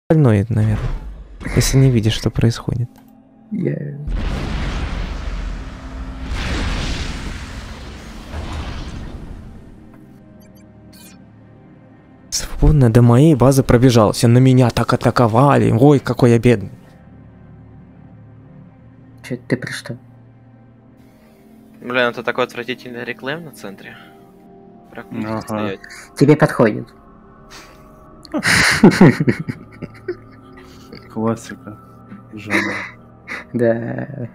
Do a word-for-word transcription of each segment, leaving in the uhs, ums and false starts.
Больной, наверное. Если не видишь, что происходит. Я... Свободно до моей базы пробежался. На меня так атаковали. Ой, какой я бедный. Че, ты при что? Блин, это такой отвратительный реклам на центре. Ага. Стоять. Тебе подходит. Классика жанра. Да.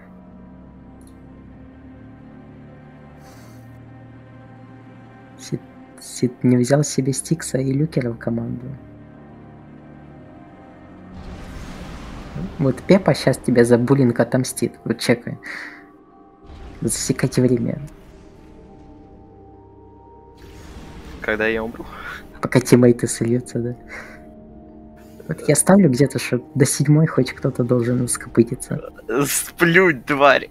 Сид, Сид не взял себе Стикса и Люкера в команду. Вот Пеппа сейчас тебя за буллинг отомстит. Вот чекай. Засекайте время. Когда я умру. Пока тиммейты сольются, да. Вот я ставлю где-то, что до седьмой хоть кто-то должен скопытиться. Сплюнь, тварь.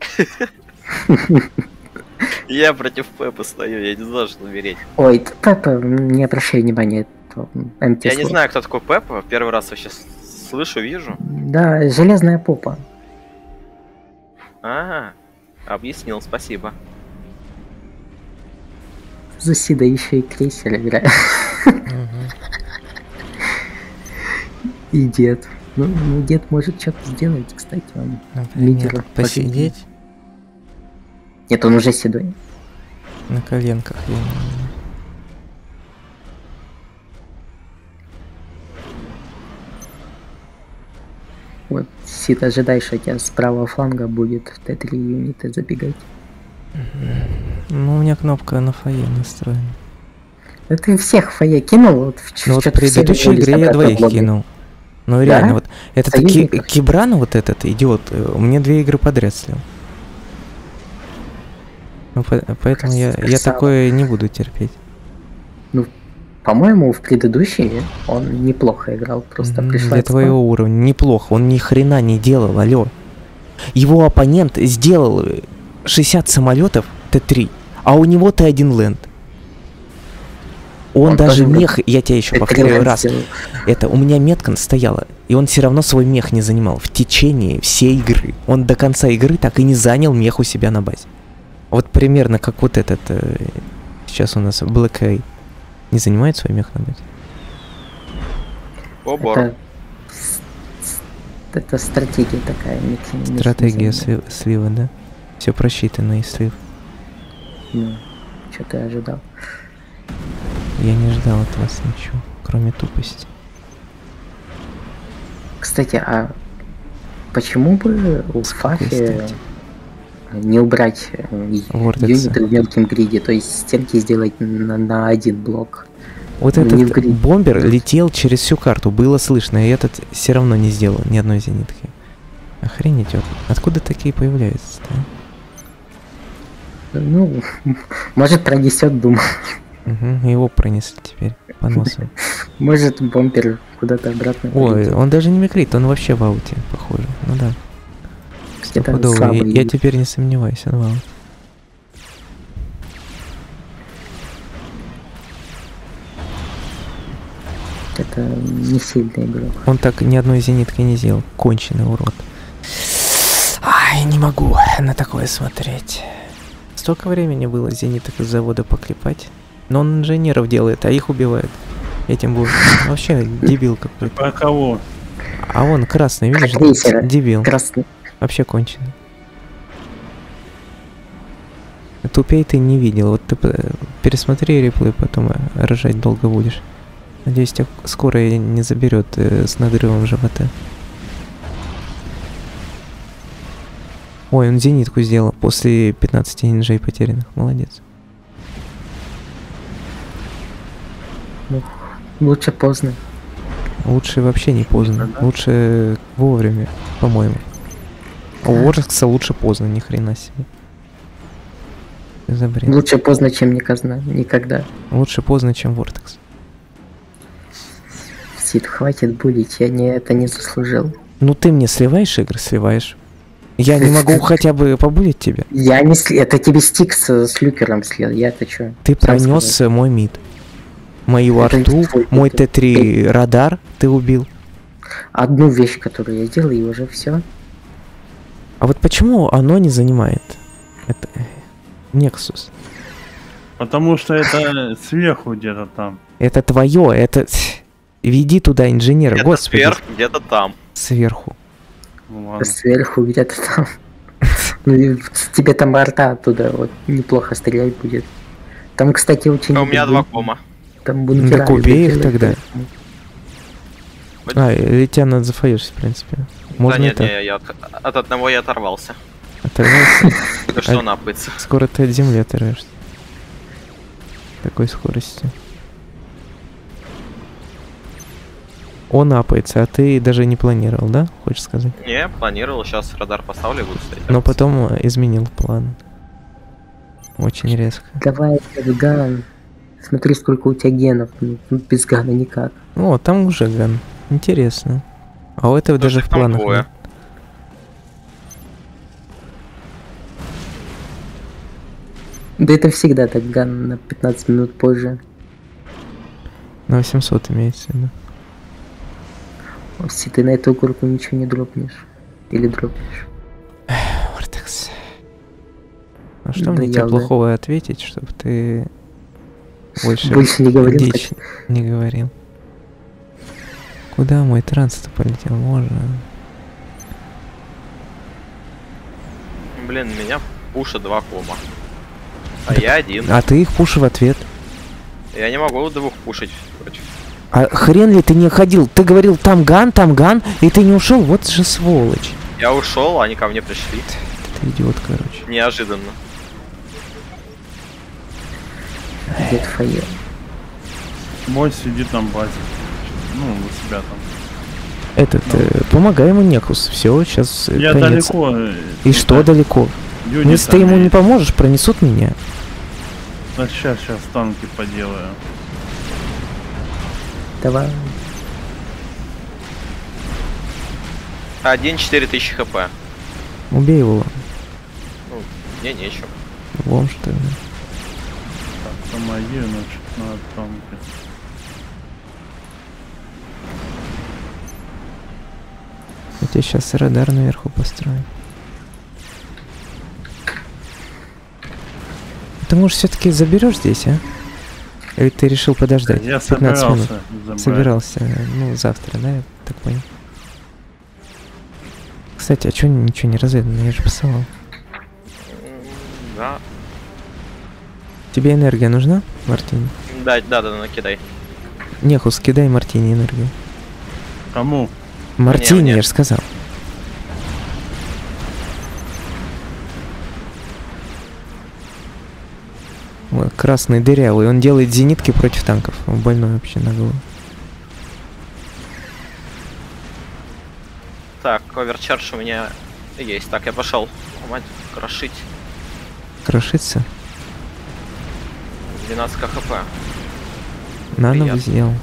Я против Пеппа стою, я не знал, что умереть. Ой, Пеппа, не обращай внимания. Я не знаю, кто такой Пеппа, первый раз вообще слышу, вижу. Да, железная попа. Ага, объяснил, спасибо. За Сида еще и крейсер играет. И дед. Ну, ну, дед может что-то сделать, кстати, он лидер. Посидеть? Нет, он уже седой. На коленках. Я... Вот, Сид, ожидай, что у тебя с правого фланга будет в Т три юниты забегать. Ну, у меня кнопка на фойе настроена. Да ты всех фойе кинул, вот в Ну, вот в предыдущей игре я двоих кинул. Ну, да? реально, вот этот ки Кибран, вот этот идиот, мне две игры подряд слил. Ну, по поэтому я, я такое не буду терпеть. Ну, по-моему, в предыдущей он неплохо играл, просто mm, пришла... Для твоего уровня неплохо, он ни хрена не делал, алё. Его оппонент сделал шестьдесят самолетов Т три, а у него Т один ленд. Он, он даже мех, я тебя еще повторяю раз, сделал. Это у меня метка стояла, и он все равно свой мех не занимал в течение всей игры. Он до конца игры так и не занял мех у себя на базе. Вот примерно как вот этот, э, сейчас у нас Black Eye не занимает свой мех на базе. Это, это стратегия такая. Не, стратегия слив, слива, да? Все просчитано и слив. Ну, что ты ожидал? Я не ждал от вас ничего, кроме тупости. Кстати, а почему бы у Фафи не убрать юниты в мелком гриде, то есть стенки сделать на, на один блок? Вот ну, этот бомбер летел через всю карту, было слышно, и этот все равно не сделал ни одной зенитки. Охренеть, откуда такие появляются? Да? Ну, может пронесет, думаю. Угу, его пронесли теперь по носу. Может бомбер куда-то обратно. Ой, полетел. Он даже не микрит, он вообще в ауте, похоже. Ну да. Стопудовый. Я, я теперь не сомневаюсь, он в ауте. Это не сильный игрок. Он так ни одной зенитки не сделал. Конченый урод. Ай, не могу на такое смотреть. Столько времени было зениток из завода поклепать. Но он инженеров делает, а их убивает. Этим будет. Вообще дебил какой-то. А кого? А он красный, видишь? Крейсера. Дебил. Красный. Вообще конченый. Тупей ты не видел. Вот ты пересмотри реплей, потом рожать долго будешь. Надеюсь, тебя скоро не заберет э, с надрывом живота. Ой, он зенитку сделал после пятнадцати нинджей потерянных. Молодец. Лучше поздно. Лучше вообще не поздно. Лучше вовремя, по-моему. А у Вортекса лучше поздно, ни хрена себе. Забрин. Лучше поздно, чем никогда. никогда. Лучше поздно, чем Вортекс. Сид, хватит булить, я не, это не заслужил. Ну ты мне сливаешь игры, сливаешь. Я не могу хотя бы побулить тебя. Я не сли... Это тебе Стикс с Люкером слил, я-то чё? Ты пронес мой мид. Мою арту, мой Т три радар ты убил. Одну вещь, которую я сделал, и уже все. А вот почему оно не занимает? Это Nexus. Потому что это сверху где-то там. Это твое, это... Веди туда инженера, где-то господи. Сверх, где-то там. Сверху. Ну, ладно. Сверху где-то там. Ну и тебе там арта оттуда вот неплохо стрелять будет. Там, кстати, очень... А у меня два кома. Там Ну, бункера. так убей их тогда. А, или тебя надо зафаешься, в принципе. Можно да нет, это... не, я от, от одного я оторвался. Оторвался? Только что напыться. Скоро ты от земли оторвешься. Такой скорости. Он апается, а ты даже не планировал, да? Хочешь сказать? Не, планировал, сейчас радар поставлю и буду стоять. Но потом изменил план. Очень резко. Давай, ган. Смотри, сколько у тебя генов. Ну, без гана никак. О, там уже ган. Интересно. А у этого даже в планах нет. Да это всегда так, ган на пятнадцать минут позже. На восемьсот имеется в виду. Если ты на эту горку ничего не дропнешь. Или дропнешь. Вортекс. А что мне тебе плохого ответить, чтобы ты больше, больше не говорил? Дичь не говорил. Куда мой транс-то полетел? Можно. Блин, меня пушат два кома. А я один. А ты их пуши в ответ. Я не могу двух пушить против. А хрен ли ты не ходил? Ты говорил там ган, там ган, и ты не ушел? Вот же сволочь. Я ушел, они ко мне пришли. Ты идиот, короче. Неожиданно. Где фойе? Мой сидит на базе. Ну, у себя там. Этот, ну. э, помогай ему, Некус. Все, сейчас я конец. Далеко. И э, что далеко? Ну, если ты ему не поможешь, пронесут меня. А сейчас, сейчас танки поделаю. Давай. Один четыре тысячи хп. Убей его. Ну, мне нечего. Вон что ли. Так, помоги, значит, на танке. Я тебе сейчас радар наверху построю. Ты, может, все-таки заберешь здесь, а? Или ты решил подождать? Я пятнадцать минут. Забрать. Собирался. Ну, завтра, да, я так понял. Кстати, а чё ничего не разведано? Я же посылал. Да. Тебе энергия нужна, Мартини? Да, да, да, накидай. Нехус, кидай Мартини энергию. Кому? Мартини, мне, мне. я же сказал. Вот, красный дырявый. Он делает зенитки против танков. Он больной вообще на голову. Так, оверчардж у меня есть. Так, я пошел. Мать, крошить. Крошится? двенадцать хп. Нано сделал.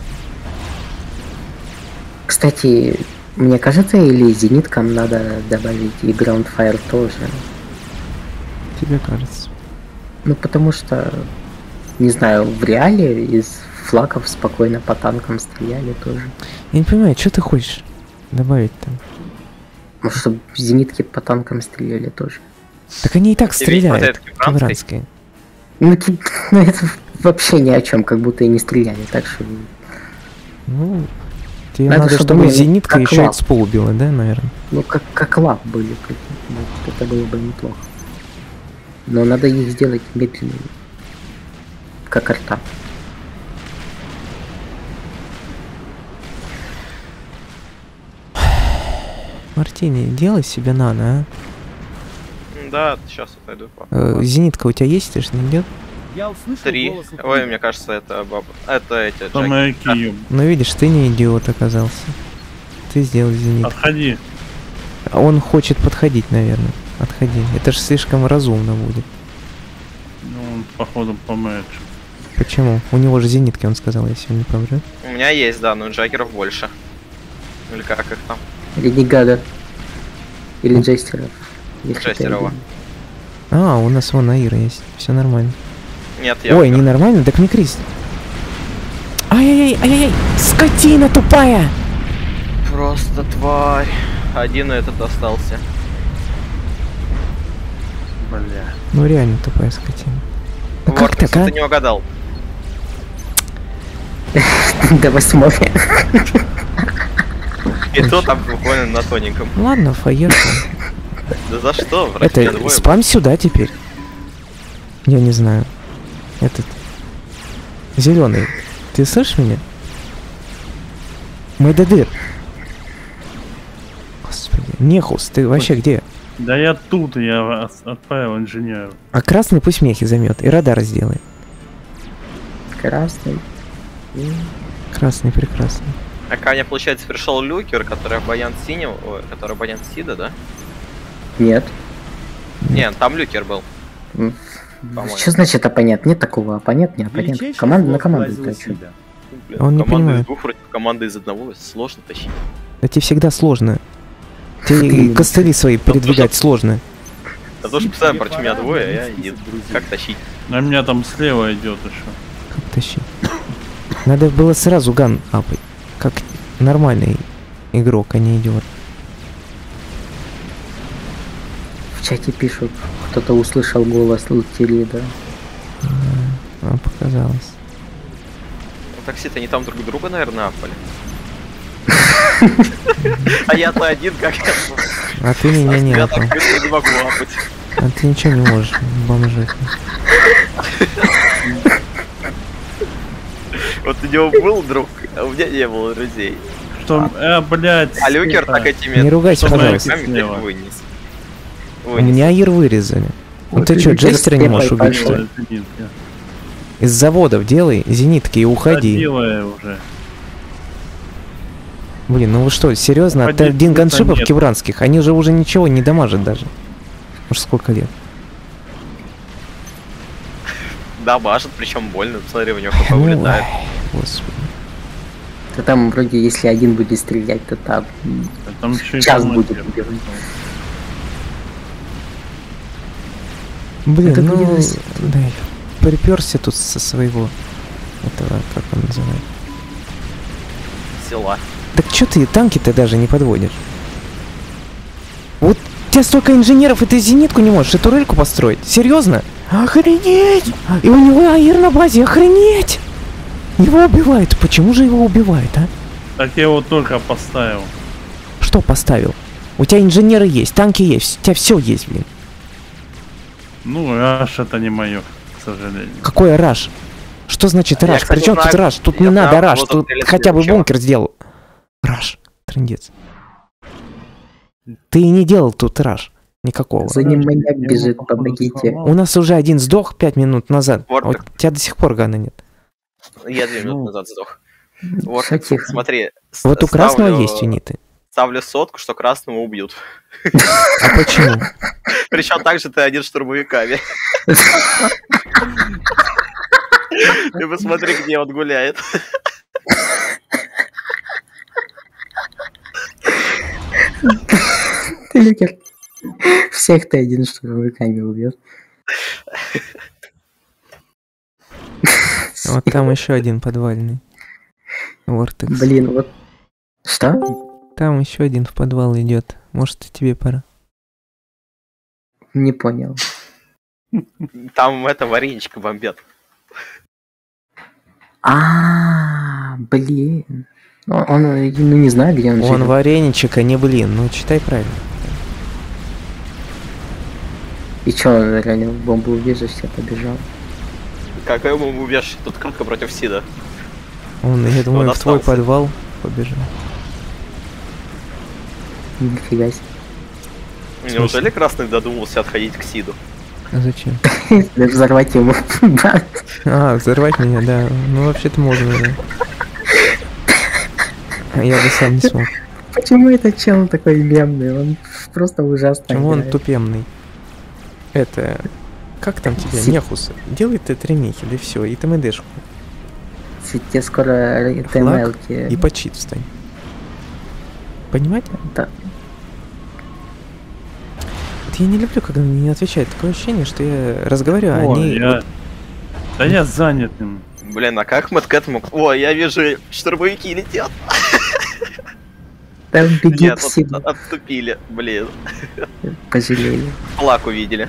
Кстати, мне кажется, или зениткам надо добавить и Groundfire тоже. Тебе кажется. Ну потому что, не знаю, в реале из флаков спокойно по танкам стреляли тоже. Я не понимаю, что ты хочешь добавить там? Ну, чтобы зенитки по танкам стреляли тоже. Так они и так Тебе стреляют. Кевранские. Ну, ну это вообще ни о чем, как будто и не стреляли, так что. Ну, тебе надо, надо, чтобы чтобы зенитка еще лап. экспо убила, да, наверное? Ну, как, как лап были. Как, вот, это было бы неплохо. Но надо их сделать медленными. Как арта. Мартини, делай себе нано, а? Да, сейчас отойду. Э, зенитка у тебя есть, ты ж не идет? Три. Ой, мне кажется, это баба. Это эти Джеки. Ну видишь, ты не идиот оказался. Ты сделал зенит. Отходи. Он хочет подходить, наверное. Отходи. Это же слишком разумно будет. Ну, он, походу, помэчит. Почему? У него же зенитки, он сказал, если он не помрет. У меня есть, да, но джаггеров больше. Или как их там? Ренегада. Или ну. Джестеров. Джестерова. А, у нас вон Аира есть. Все нормально. Нет, я... Ой, не нормально? Так не Крис. Ай-яй-яй, ай-яй-яй! Скотина тупая! Просто тварь. Один этот остался. Бля. Ну реально тупая скотина. Ну как Вортекс, так, а? ты не угадал. До восьмой. И то там буквально на тоненьком. Ладно, поехал. Да за что? Врать меня Это, двое. спам сюда теперь. Я не знаю. Этот. Зеленый. Ты слышишь меня? Майдадыр. Господи. Нехус, ты вообще где? Да я тут, я от- отправил инженеру. А красный пусть мехи займет и радар сделает. Красный. Красный прекрасный. А ко мне, получается, пришел Люкер, который абонент синего, ой, который абонент Сида, да? Нет. Не, там Люкер был. М, По-моему. Что значит оппонент? Нет такого оппонент, не оппонент. Команда на команду. это чё? Блин, Он не команда понимает. из двух против команды из одного сложно тащить. Да тебе всегда сложно. Тебе костыли свои передвигать сложно. Да то, что постоянно против меня двое, а я один. Как тащить? На меня там слева идет еще. Как тащить? Надо было сразу ган апать. Как нормальный игрок, а не идиот. В чате пишут, кто-то услышал голос Лутилида. А, показалось. Ну, такси-то они там друг друга, наверное, апали. А я-то один, как я. А ты меня не Я апал. так быстро не могу апать. А ты ничего не можешь, бомжик. Вот у него был друг, а у меня не было друзей. Что, э, блядь. А Люкер сука. так этими... Не ругайся, что пожалуйста. руками Слева. вынес. У Вынес. меня ир вырезали. Ну ты чё, Джестера не можешь убить, что ли? Ой, зенит, я Из заводов делай, зенитки и уходи. ходила уже. Блин, ну вы что, серьезно? От Уходить один смысла ганшипов нет. кибранских, они же уже ничего не дамажат даже. Уж сколько лет. Да, башит, причем больно. Смотри, у него хп Ну, улетает. ай, господи. То там вроде, если один будет стрелять, то там м, А там еще и час командир. будет убивать. Блин, Это ну, близость. да, приперся тут со своего этого, как он называет. Села. Так чё ты танки-то даже не подводишь? Вот у тебя столько инженеров, и ты зенитку не можешь, и турельку построить? Серьезно? Охренеть! И у него аир на базе, охренеть! Его убивают. Почему же его убивают, а? Так я его только поставил. Что поставил? У тебя инженеры есть, танки есть, у тебя все есть, блин. Ну, аж это не мое, к сожалению. Какой раш? Что значит Я, раш? кстати, Причем тут знаю, раш? Тут я не знаю, надо раш, вот тут стрелять хотя бы нечего. бункер сделал. Раш, трындец. Ты и не делал тут раш. Никакого. За ним маньяк Я бежит, его, походу, помогите. сломал. У нас уже один сдох пять минут назад. А Вортек. у тебя до сих пор гана нет. Я две Ну. минуты назад сдох. Вот, Всё тихо. смотри. с- Вот у красного ставлю- есть юниты. Ставлю сотку, что красного убьют. А почему? Причем также ты один штурмовиками. Ты посмотри, где он гуляет. Ты, Люкер, всех ты один штурмовиками убьет. Вот там еще один подвальный. Вортекс. Блин, вот... Что? Там еще один в подвал идет. Может, и тебе пора. Не понял. Там это вареничка бомбят. А, блин. Он, он, ну не знаю, где он Он живет. вареничек, а не блин. Ну, читай правильно. И чё, он реально в бомбоубежище побежал? Какой ему убьешь? Тут кратко против Сида. Он, я думаю, Он в твой остался. подвал побежал. Нифига себе. Неужели красный додумался отходить к Сиду? А зачем? Даже взорвать ему. А, взорвать меня, да. Ну, вообще-то можно, да. А я бы сам не смог. Почему этот чел такой мемный? Он просто ужасно Почему он играет. тупемный? Это... Как там тебя? Си- Нехус. Делай ты тремехи, да все, и ТМДшку. Тебе скоро Флаг ТМЛки. и под щит встань. Понимаете? Да. Вот я не люблю, когда мне не отвечают. Такое ощущение, что я разговариваю, а Ой, они... я... вот- Да я занят им. Блин, а как мы к этому... О, я вижу, штурмовики летят. Там бегит Нет, сильно. от- отступили, блин. Пожалели. Флаг увидели.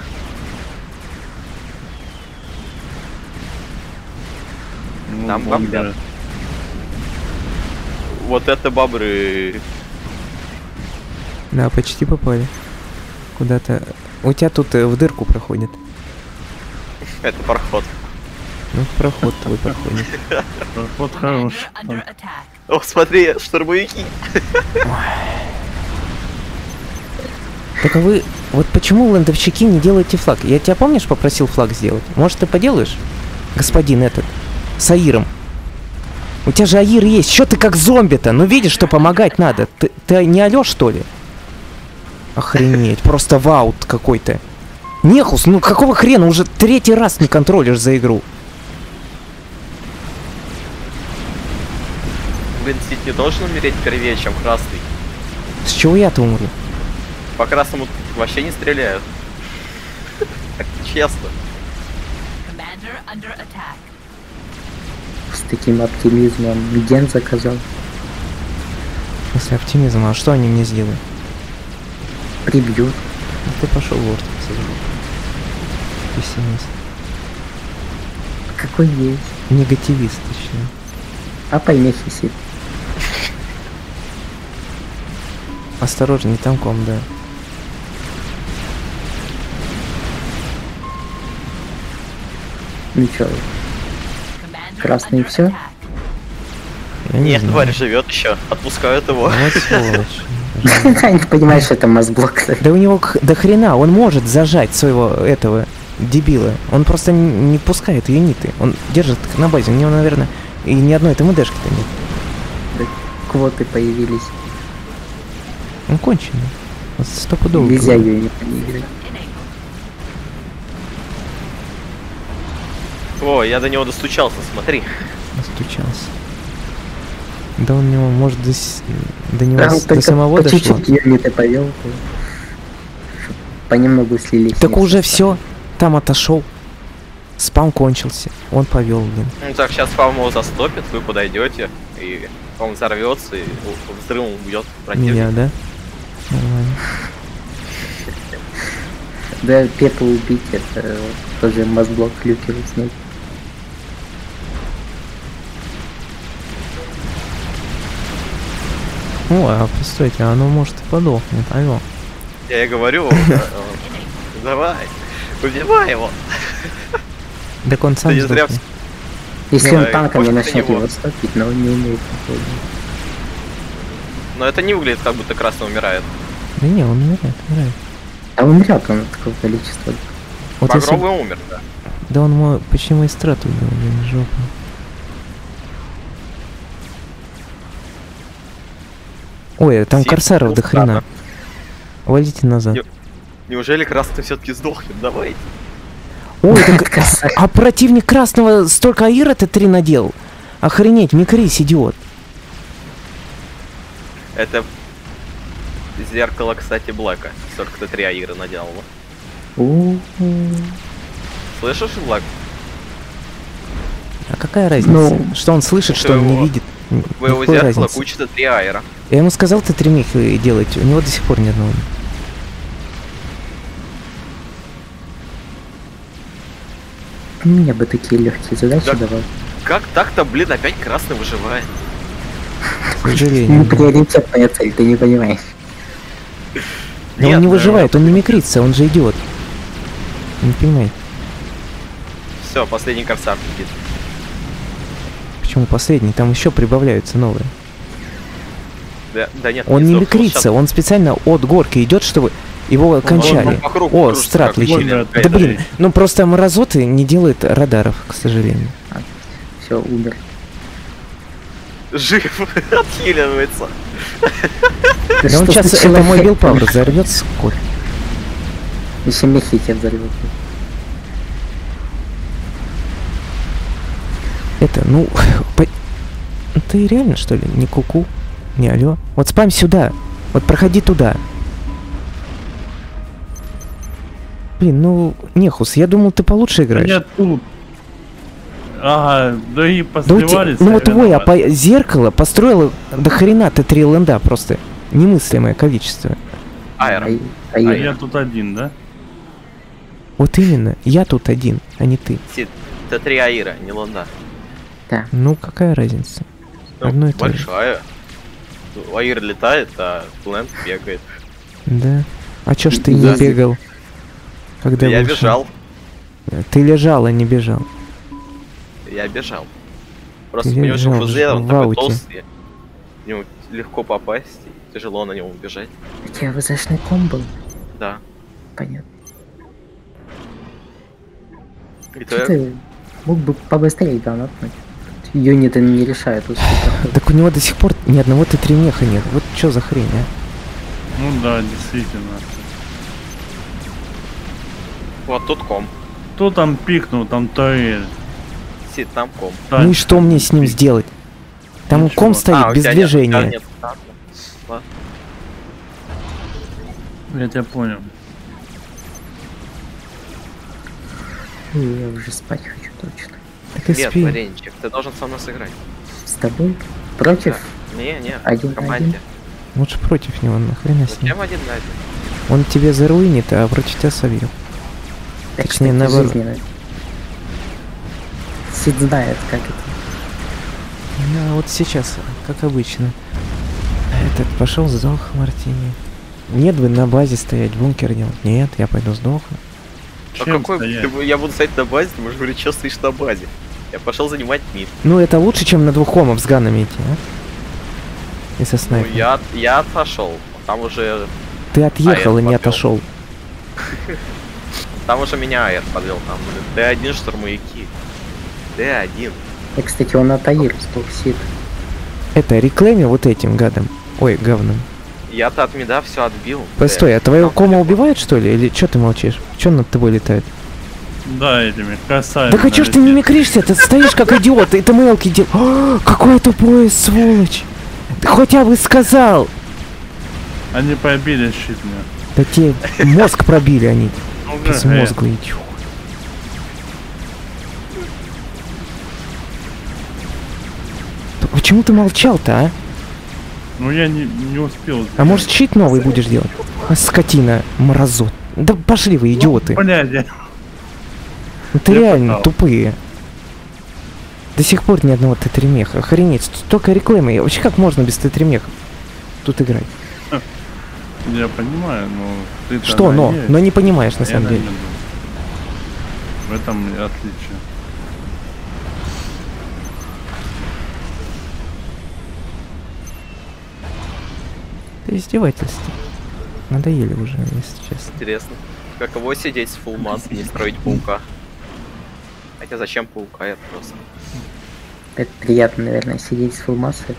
Ну, Там бомбят. бомбят. Вот это бобры. Да, почти попали. Куда-то. У тебя тут э, в дырку проходит. Это проход. Ну, проход твой проходит. Вот хорош. О, смотри, штурмовики. Так а вы... Вот почему лендовщики не делаете флаг? Я тебя, помнишь, попросил флаг сделать? Может, ты поделаешь? Господин этот. С Аиром. У тебя же Аир есть. Чё ты как зомби-то? Ну видишь, что помогать надо. Ты, ты не алё, что ли? Охренеть. Просто ваут какой-то. Нехус, ну какого хрена? Уже третий раз не контролишь за игру. Бенсит не должен умереть первее, чем красный. С чего я-то умру? По красному вообще не стреляют. Так честно. С таким оптимизмом ген заказал. Если оптимизм, а что они мне сделают? Прибьют. Ну, ты пошел в орд, к сожалению. Пессимист. Какой есть. Негативист, точнее. А пойми сидит. Осторожней, танком, да. Ну чё, красный все? Я не Нет, знаю. тварь живет еще. Отпускают его. Вот сволочь. Не понимаешь, что это мозблок. Да у него к- до хрена, он может зажать своего этого дебила. Он просто н- не пускает юниты. Он держит их на базе. У него, наверное, и ни одной этой МДшки-то нет. Квоты появились. Он конченый. Вот стопудово. Нельзя говорю. ее не играть. О, я до него достучался, смотри. Настучался. Да он него, может, до, с- до него Да, с- он до только самого по дошло. чуть-чуть юниты повел. чтоб понемногу слились. Так вместе уже стали. все, там отошел. Спам кончился. Он повел, блин. Ну так, сейчас фарм его застопит, вы подойдете, и он взорвется, и у- взрывом убьет противника. Меня, да? Нормально. Да, Пепу убить, это тоже мозблок люки снять. О, а постойте, оно может и подохнет, алло. Я и говорю, э, давай, убивай его. Так он сам Ты не зря сдохнет. Если Да, он и танками после начнет него. его стопить, но он не умеет такого. Но это не выглядит, как будто красный умирает. Да не, он умирает, умирает. А умрет он от такого количества. Вот если... Багровый умер, да. Да он мой, почти мой страту убил, блин, жопа. Ой, там Сим, корсаров до ну, хрена. ладно. Валите назад. Ё- Неужели красный все-таки сдохнет? Давай. Ой, так... А противник красного столько аира-то три наделал. Охренеть, Микрис, идиот. Это зеркало, кстати, Блэка. сорок три аира наделало. У-у-у. Слышишь, Блэк? А какая разница? Ну, что он слышит, что он не твоего- видит? Н- Твоего никакой зеркала разницы. куча три аира. Я ему сказал, ты тремехи делать, у него до сих пор ни одного. нет. Мне бы такие легкие задачи Да. давал. Как так-то, блин, опять красный выживает? К сожалению. Не приоритетная цель, ты не понимаешь. Но он Нет, не ну, выживает, он не микрится, он же идиот. Не понимаете, Все, последний корсар летит. почему последний? Там еще прибавляются новые. Да, да нет, Он не сдох, микрится, щас- он специально от горки идет, чтобы его кончали. по кругу О, кружится, страт как летит. Уильям Да Гайдер. блин, ну просто мразоты не делают радаров, к сожалению. Все, умер. Жив, отхиливается. Да он сейчас, это мой билпауэр, взорвется скоро. Еще мехи тебя взорвет. Это, ну, по- ты реально, что ли, не куку, не алё? Вот спам сюда, вот проходи туда. Блин, ну, Нехус, я думал, ты получше играешь. Я тут. Ага, да и Да у тебя, посливались. ну вот твой, а по- зеркало построило до хрена Т три ленда просто. немыслимое количество. Аэро. А, а я тут один, да? Вот именно, я тут один, а не ты. Сид, это три Аира, не Луна. Да. Ну, какая разница? Ну, Одно и то же. большая. Аир летает, а Плент бегает. Да. А чё ж ты Да. не бегал? Когда Я вышел? бежал. Ты лежал, а не бежал. Я бежал. Просто Ты у него же лежал ФЗ, в он такой ауте. толстый. В него легко попасть, и тяжело на него убежать. У тебя ВЗшный ком был? Да. Понятно. И то Что я... ты мог бы побыстрее донатнуть? Юниты не решают успеха. Так у него до сих пор ни одного Т три меха нет. Вот чё за хрень, а? Ну да, действительно. Вот тут ком. Кто там пикнул, там Таэль. Сид, там ком. Ну и что мне с ним сделать? Там Ничего. ком стоит А, у без тебя нет- у тебя движения. нет стата. Ладно. Я тебя понял. Я уже спать хочу точно. Так и Нет, спи. Вареничек, ты должен со мной сыграть. С тобой? Против? Не, не, Один в на команде. Лучше против него, нахрена с ним. Зачем один на один? Он тебе заруинит, а против тебя собьет. Так, Точнее, кстати, наоборот. жизненно. Сид знает, как это. Ну, вот сейчас, как обычно. Этот пошел, сдох Мартини. Нет бы на базе стоять, бункер делать. Нет, я пойду сдохну. А Чем какой... стоять? ты бу- я буду стоять на базе, ты можешь говорить, что стоишь на базе. Я пошел занимать мид. Ну, это лучше, чем на двух хомов с ганами идти, а? И со Ну, снайпером. я, я отошел. Там уже... Ты отъехал А, и я не подвёл. отошел. Там уже меня Аэр подвел. Там, блин, Д один штурмовики. Д один. И, кстати, он от Аир стал Сид. Это, рекламе вот этим гадом. Ой, говном. Я-то от мида все отбил. Постой, Д. а твоего Там кома далеко. убивает, что ли? Или что ты молчишь? Что над тобой летает? Да, этими касается. Да а чё ж ты мимикришься? Ты стоишь как идиот, это мелкий дел. О, какой тупой сволочь! Ты хотя бы сказал! Они побили щит мне. Да тебе мозг пробили они. Ну, ГГ. Безмозглые, чё. Да почему ты молчал-то, а? Ну я не, не успел. А может щит новый будешь делать? А, скотина, мразот. Да пошли вы, идиоты. Блядь, я... Ну ты я реально пытался. тупые. До сих пор ни одного Т три меха. Охренеть, столько рекламы. Вообще как можно без Т три меха тут играть? Я понимаю, но ты Что, но? Но не понимаешь на самом деле. В этом и отличие. Это издевательство. Надоели уже, если честно. Интересно. Каково сидеть с фулмас и не строить паука? Хотя зачем паука? Я просто... Так приятно, наверное, сидеть с фулмассой.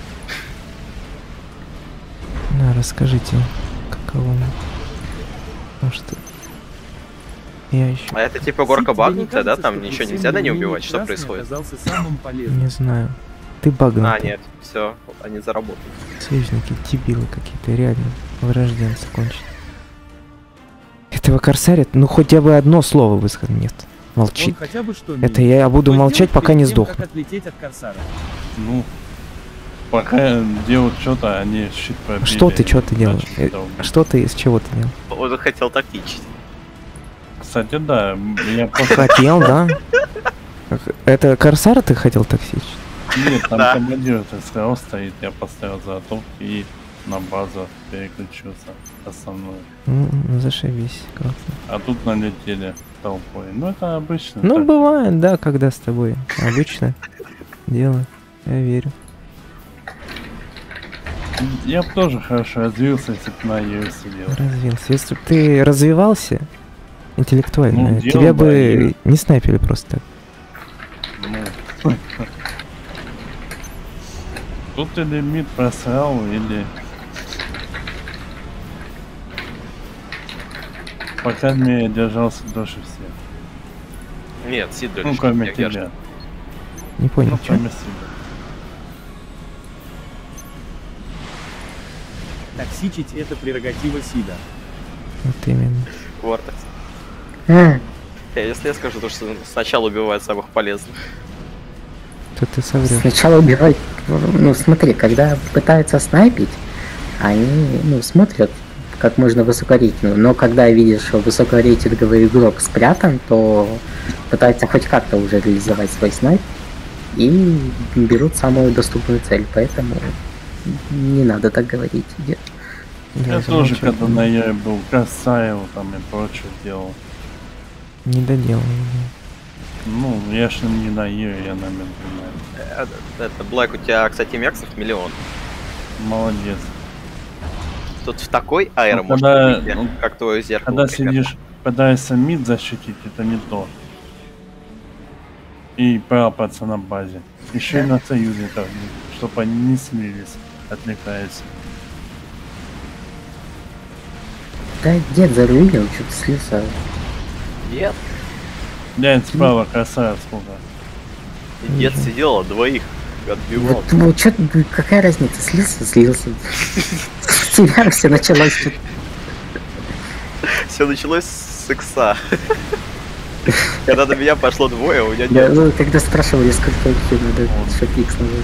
На, расскажите, каково мне. Потому что я еще А это типа горка багнутая, да? Там ничего нельзя на ней убивать? Что происходит? не знаю. Ты багнутый. А, нет, все, они заработали. Союзники, дебилы какие-то, реально. Вырожденцы конченые. Этого корсаря, ну хотя бы одно слово высказано. Нет. Молчит. Хотя бы что Это я буду молчать, пока не сдохну. Как отлететь от корсара. Ну, пока делают что-то, они щит пробили. Что ты, что ты и делаешь? начали Э, долбить. Что ты, из чего ты делал? Он хотел тактичить. Кстати, да, я просто... Хотел, да? Это корсара ты хотел таксить? Нет, там Да. командир ТСКО стоит, я поставил заготовки и на базу переключился основную. Ну, зашибись, классно. А тут налетели толпой. Ну это обычно. Ну, так. бывает, да, когда с тобой. Обычно дело. Я верю. Я бы тоже хорошо развился, если бы на ее сидел. Развился. Если бы ты развивался интеллектуально, Ну, делал тебя бы бы они. не снайпили просто так. Ну. Тут или мид просрал, или... По крайней мере, я держался дольше всех. Нет, Сид Ну, дольше кроме всех держит. тебя. Не понял, Ну, что? кроме себя. Токсичить — это прерогатива Сида. Вот именно. Вортекс. А, Я, если я скажу, то что сначала убивает самых полезных. То ты соврешь. сначала убивать. Ну смотри, когда пытаются снайпить, Они, ну, смотрят как можно высокорейтингово, но когда видишь, что высокорейтинговый игрок спрятан, то пытаются хоть как-то уже реализовать свой снайп и берут самую доступную цель, поэтому не надо так говорить. Нет. Я, я тоже, когда на Яре был, Касаев там и прочее делал. Не доделал. Ну, я ж не на Яре, я на Ментуме. Это, это, Блэк, у тебя, кстати, мексов миллион. Молодец. Тут в такой аэро ну, может когда, быть, ну, как твое зеркало. Когда сидишь, пытаешься мид защитить, это не то. И прапаться на базе. Еще и на союзниках, чтобы они не смелись, отвлекаясь. Да, дед заруинил, что-то слился. Нет. Дядь справа, красавец сколько. И дед сидел, а двоих отбивал. Вот, ну, что, какая разница, слился, слился. С тебя все началось что-то. Все началось с икса. Когда на меня пошло двое, у меня Да, нет. ну, когда спрашивали, сколько вообще надо, чтобы икс нажать.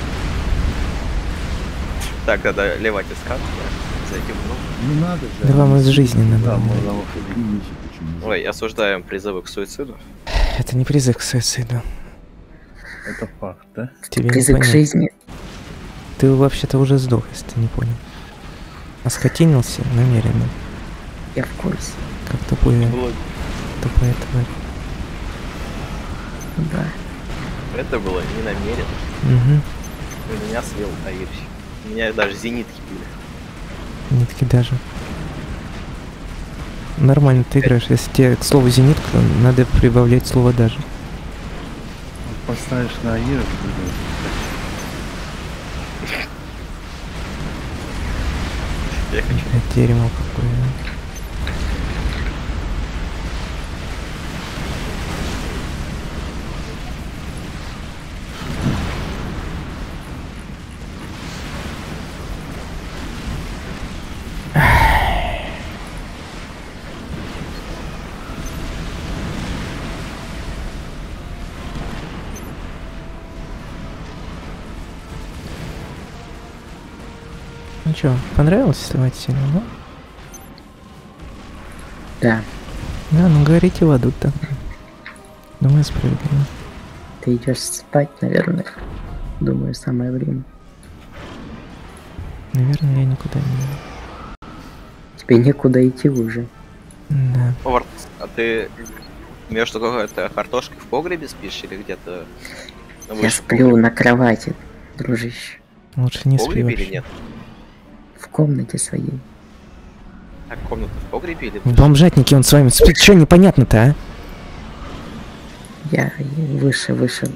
Так, надо ливать из карты, зайдем много. Не надо же. Да вам из жизни надо. Да, можно Ой, осуждаем призывы к суициду. Это не призыв к суициду. Это факт, да? Тебе Призыв не к понять. жизни. Ты вообще-то уже сдох, если ты не понял. Оскотинился намеренно. Я в курсе. Как тупое, Было- тупая тварь. Да. Это было не намеренно. Угу. Меня слил Аирщик. Меня даже зенитки били. Нитки даже. Нормально ты играешь. Если тебе к слову зенитка, то надо прибавлять слово даже. Поставишь на Аир, Я хочу. Это дерьмо какое. Ну чё, понравилось сливать сильно, да? Да. Да, ну говорите в аду так. Думаю, справедливо. Ты идешь спать, наверное. Думаю, самое время. Наверное, я никуда не иду. Тебе некуда идти уже. Да. Овард, а ты между какой-то картошкой в погребе спишь или где-то? Я сплю на кровати, дружище. Лучше не В спи погребе или вообще. нет? В комнате своей. Так, комната в погребе или? В бомжатнике он с вами спит. Чё непонятно-то, а? Я выше, выше.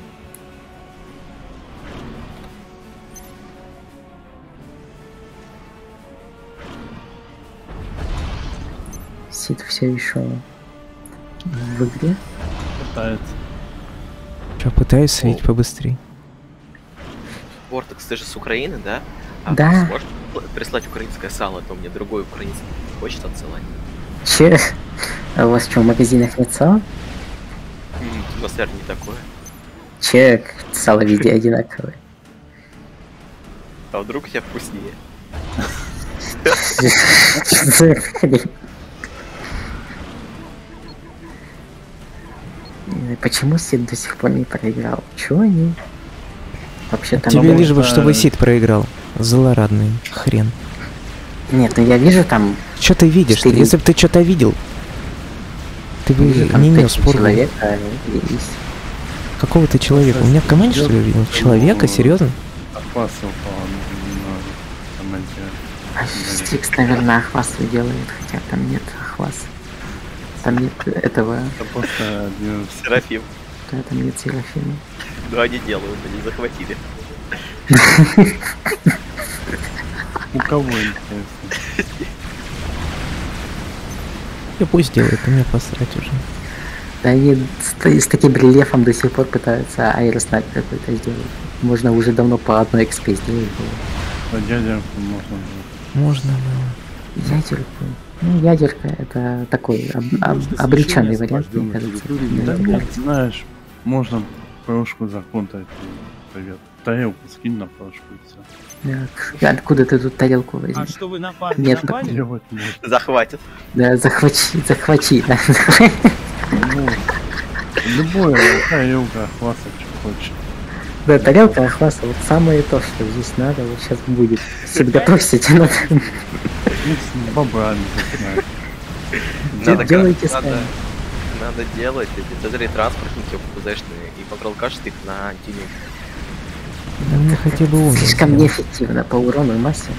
Сид все еще в игре. пытается. Чё, пытаюсь слить побыстрее. Вортекс, ты же с Украины, да? А Да. Сможешь прислать украинское сало, а то мне другой украинский хочет отсылать. Че? А у вас что, в магазинах нет сала? М, У нас, наверное, не такое. Че, сало везде одинаковое. А вдруг у тебя вкуснее? Что за хрень? Э, Почему Сид до сих пор не проиграл? Чего они? Вообще там... Тебе ну, лишь бы, это- чтобы Сид проиграл. Злорадный хрен. Нет, ну я вижу там... Что ты видишь? Четыре. Если бы ты что-то видел, ты бы вижу там не пять нес спор. человек, а есть. Какого ты человека? У меня в команде что ли видел? Человека? Серьезно? Опасил, по-моему, на команде. А Стикс, наверное, Ахвас делает, хотя там нет Ахваса. Там нет этого... Это просто один из- Серафим. Да, там нет Серафима. Ну они делают, они захватили. У кого интересно? И пусть делает, а мне посрать уже. Да они с, с таким рельефом до сих пор пытаются аэроснайп какой-то сделать. Можно уже давно по одной экспе сделать было. По дядерку можно было. Можно было. Ядерку. Ну, ядерка это такой об, об, обреченный вариант, мне кажется. Да Мне нет, кажется. знаешь, можно прошку законтать и привет. тарелку скинь на флешку и все. Так, откуда ты тут тарелку А возьмешь? что вы на парне Нет, напали? Делать можно. Захватит. Да, захвати, захвати. Да. Ну, любое тарелка, хваса, что хочешь. Да, тарелка ахваса, вот самое то, что здесь надо, вот сейчас будет. Всегда просите, надо. И с бобрами закинать. Надо, Делайте надо, сами. надо делать эти ТЗ транспортники ОПЗшные и контрол качества их на тюнинг. Да мне хотя бы умный Слишком сделал. неэффективно по урону и массе.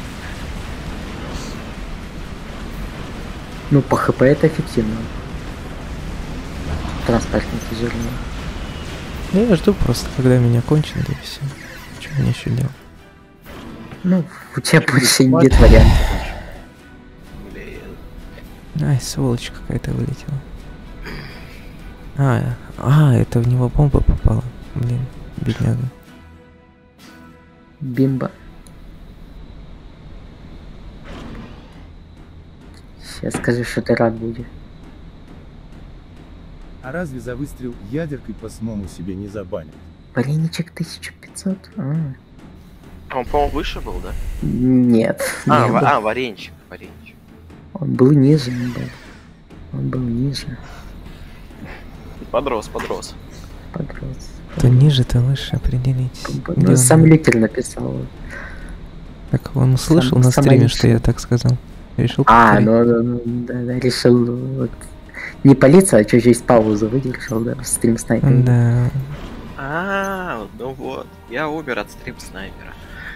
Ну, по хп это эффективно. Транспортники жирные. Ну, я жду просто, когда меня кончат, да и все. Что мне еще делать? Ну, у тебя больше нет вариантов. Блин. Ай, сволочь какая-то вылетела. А, а, это в него бомба попала. Блин, бедняга. Бимба. Сейчас скажи, что ты рад будешь. А разве за выстрел ядеркой по самому себе не забанят? Вареничек тысяча пятьсот? А, А он, по-моему, выше был, да? нет. А, не ва- был. а, варенчик, варенчик. Он был ниже, он был. Он был ниже. Подрос, подрос. Подрос. То ниже, то выше определитесь. Где Ну, он сам был? Лютер написал. Так он услышал сам- на сама стриме, что лично. я так сказал. Решил А, повторить. ну, ну, ну, да, да, решил вот, не палиться, а чуть-чуть паузу выдержал, да, в стрим снайпер. Да. А, ну вот. Я умер от стрим снайпера.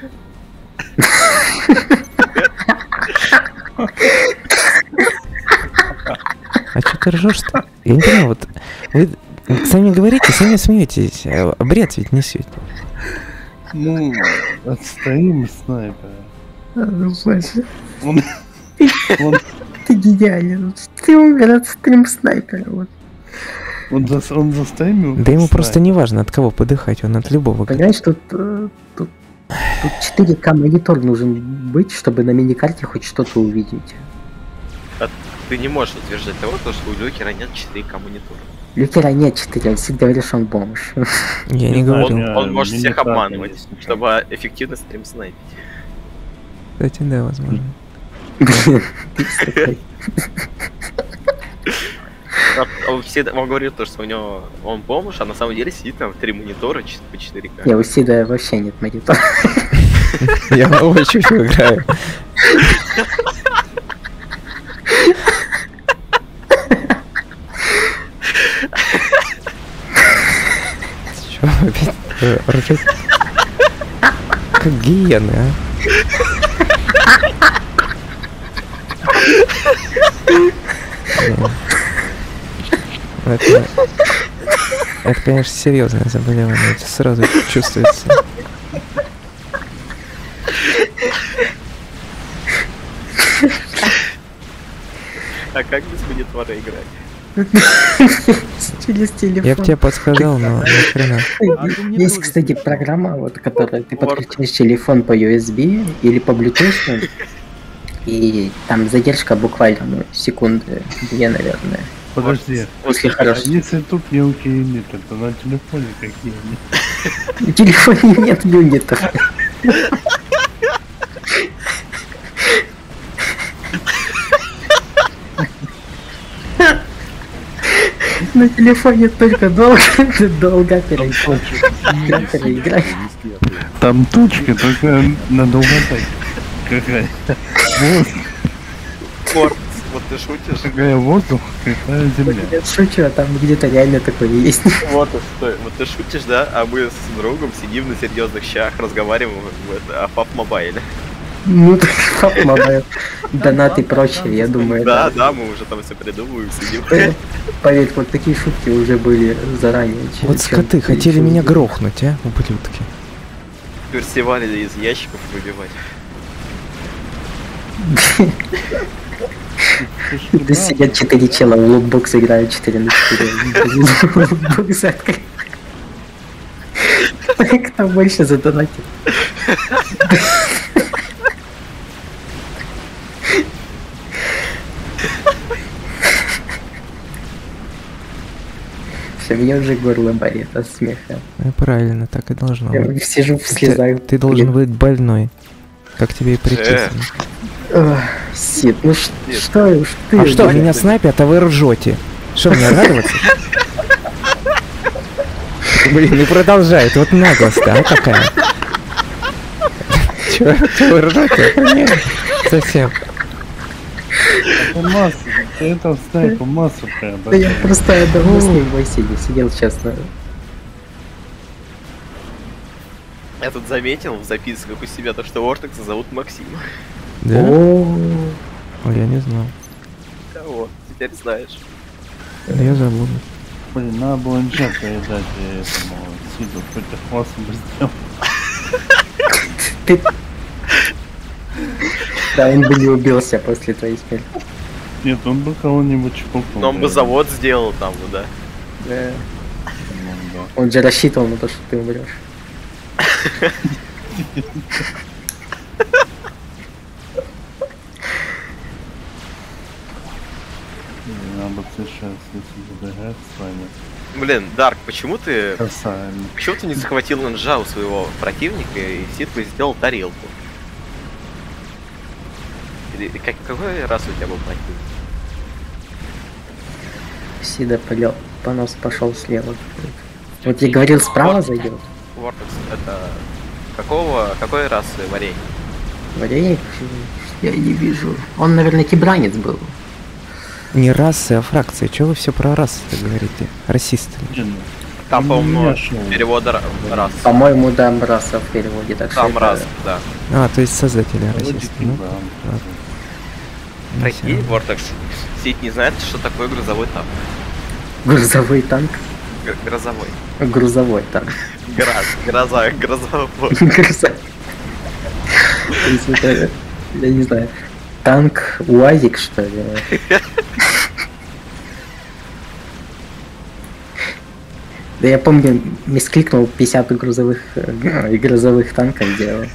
А что ты ржешь-то? Я не понимаю, вот вы сами говорите, сами смеетесь, а бред ведь несете. Ну, отстоим снайпера. Ну, Боже, Он, он, ты гениален. Ты умер от стрим снайпера. Вот. он, за, он застримил. Да ему просто не важно, от кого подыхать, он от любого. Понимаешь, тут, э, тут, тут четыре ка монитор нужен быть, чтобы на миникарте хоть что-то увидеть. Ты не можешь утверждать того, что у Люкера нет четыре ка монитора. Люкера нет четыре, он всегда говорит, что он бомж. Я не Не знаю, говорил. Он, я он может не всех так, обманывать, конечно. чтобы эффективно стрим снайпить. Кстати, да, возможно. Блин, ты такой. А Он, всегда, он говорит то, что у него он бомж, а на самом деле сидит там три монитора ч- по четыре ка. Не, у Сида вообще нет монитора. Я очень играю. Чё опять э, ржёт? Как гиены, а? Да. Это, это, конечно, серьезное заболевание, это сразу чувствуется. А как без монитора играть? Через телефон. Я бы тебе подсказал, но нахрена. А ты мне Есть, тоже кстати, скажи. программа, вот, которая ты Word. подключаешь телефон по ю эс би или по Bluetooth, и там задержка буквально ну, секунды, две, наверное. Подожди. Если А хорошо. если тут мелкие юниты, то на телефоне какие они? В телефоне нет юнитов. На телефоне только долго, долго перейдет. Играй. Низкий ответ. Там точка только на долготой. Какая? Вот Корт, вот ты шутишь? такая воздух, какая земля. Я шучу, а там где-то реально такое есть. Вот и что. Вот ты шутишь, да? А мы с другом сидим на серьезных щах, разговариваем в это, о пап мобайле. Ну, так пап, мобайл, донат и прочее, я думаю, Да, да. да, мы уже там все придумываем, сидим. Э, Поверь, вот такие шутки уже были заранее. чем- Вот чем скоты ты хотели еще меня увидел. грохнуть, а, ублюдки. Фестивали из ящиков выбивать. Тут сидят четыре чела, в лутбокс играют четыре на четыре. Лутбокс открыт. Кто больше задонатит? Все, У меня уже горло болит от смеха. Ну, правильно, так и должно Я быть. сижу в слезах. Ты, ты должен быть больной. Как тебе и причислено. Ох, Сид, ну ш- Нет. что уж ты... А что, блин, меня снайпят, а вы ржете? Что, мне радоваться? Блин, не продолжает, вот наглость, да, какая? Чего вы ржете? Нет, совсем. Это масса, ты это вставь по массу прям. Да я просто давно с ним в Вайсиде сидел, честно. Я тут заметил в записках у себя то, что Ортекса зовут Максим. Да? О, Ой, я не знал. Да вот, теперь знаешь. Да я забуду. Блин, надо было ничего передать этому Сиду, хоть их массу бы сделал. ты... Да, он бы не убился после твоей смерти. Нет, он бы кого-нибудь чпокнул. Но он бы да. завод сделал там, ну да. Да. Ну, да. Он же рассчитывал на то, что ты умрешь. Надо бы сейчас, если буду играть с вами. Блин, Дарк, почему ты... Касаемо. Почему ты не захватил ножа у своего противника и ситку сделал тарелку? Или как, какой раз у тебя был противник? Сида полет, понос пошел слева. Вот я говорил, справа зайдет. Вортекс, это... Какого... Какой расы варенье? Варенье? Я не вижу. Он, наверное, кибранец был. Не расы, а фракции. Чего вы все про расы-то говорите? Расисты. Блин, Там, ну, по-моему, я шел. перевода ра- рас. По-моему, да, раса в переводе, так что Там это- раз, да. А, то есть создатели Вроде расисты. Ну, да. ну, Прикинь, всё. Вортекс, Сид не знает, что такое грузовой танк. Грузовой танк. Г- Грозовой. Грузовой танк. Гроза, гроза, грозовой. Грузовой. То есть это, я не знаю, танк УАЗик, что ли? Да я помню, мискликнул пятьдесят грузовых э, и грузовых танков делал.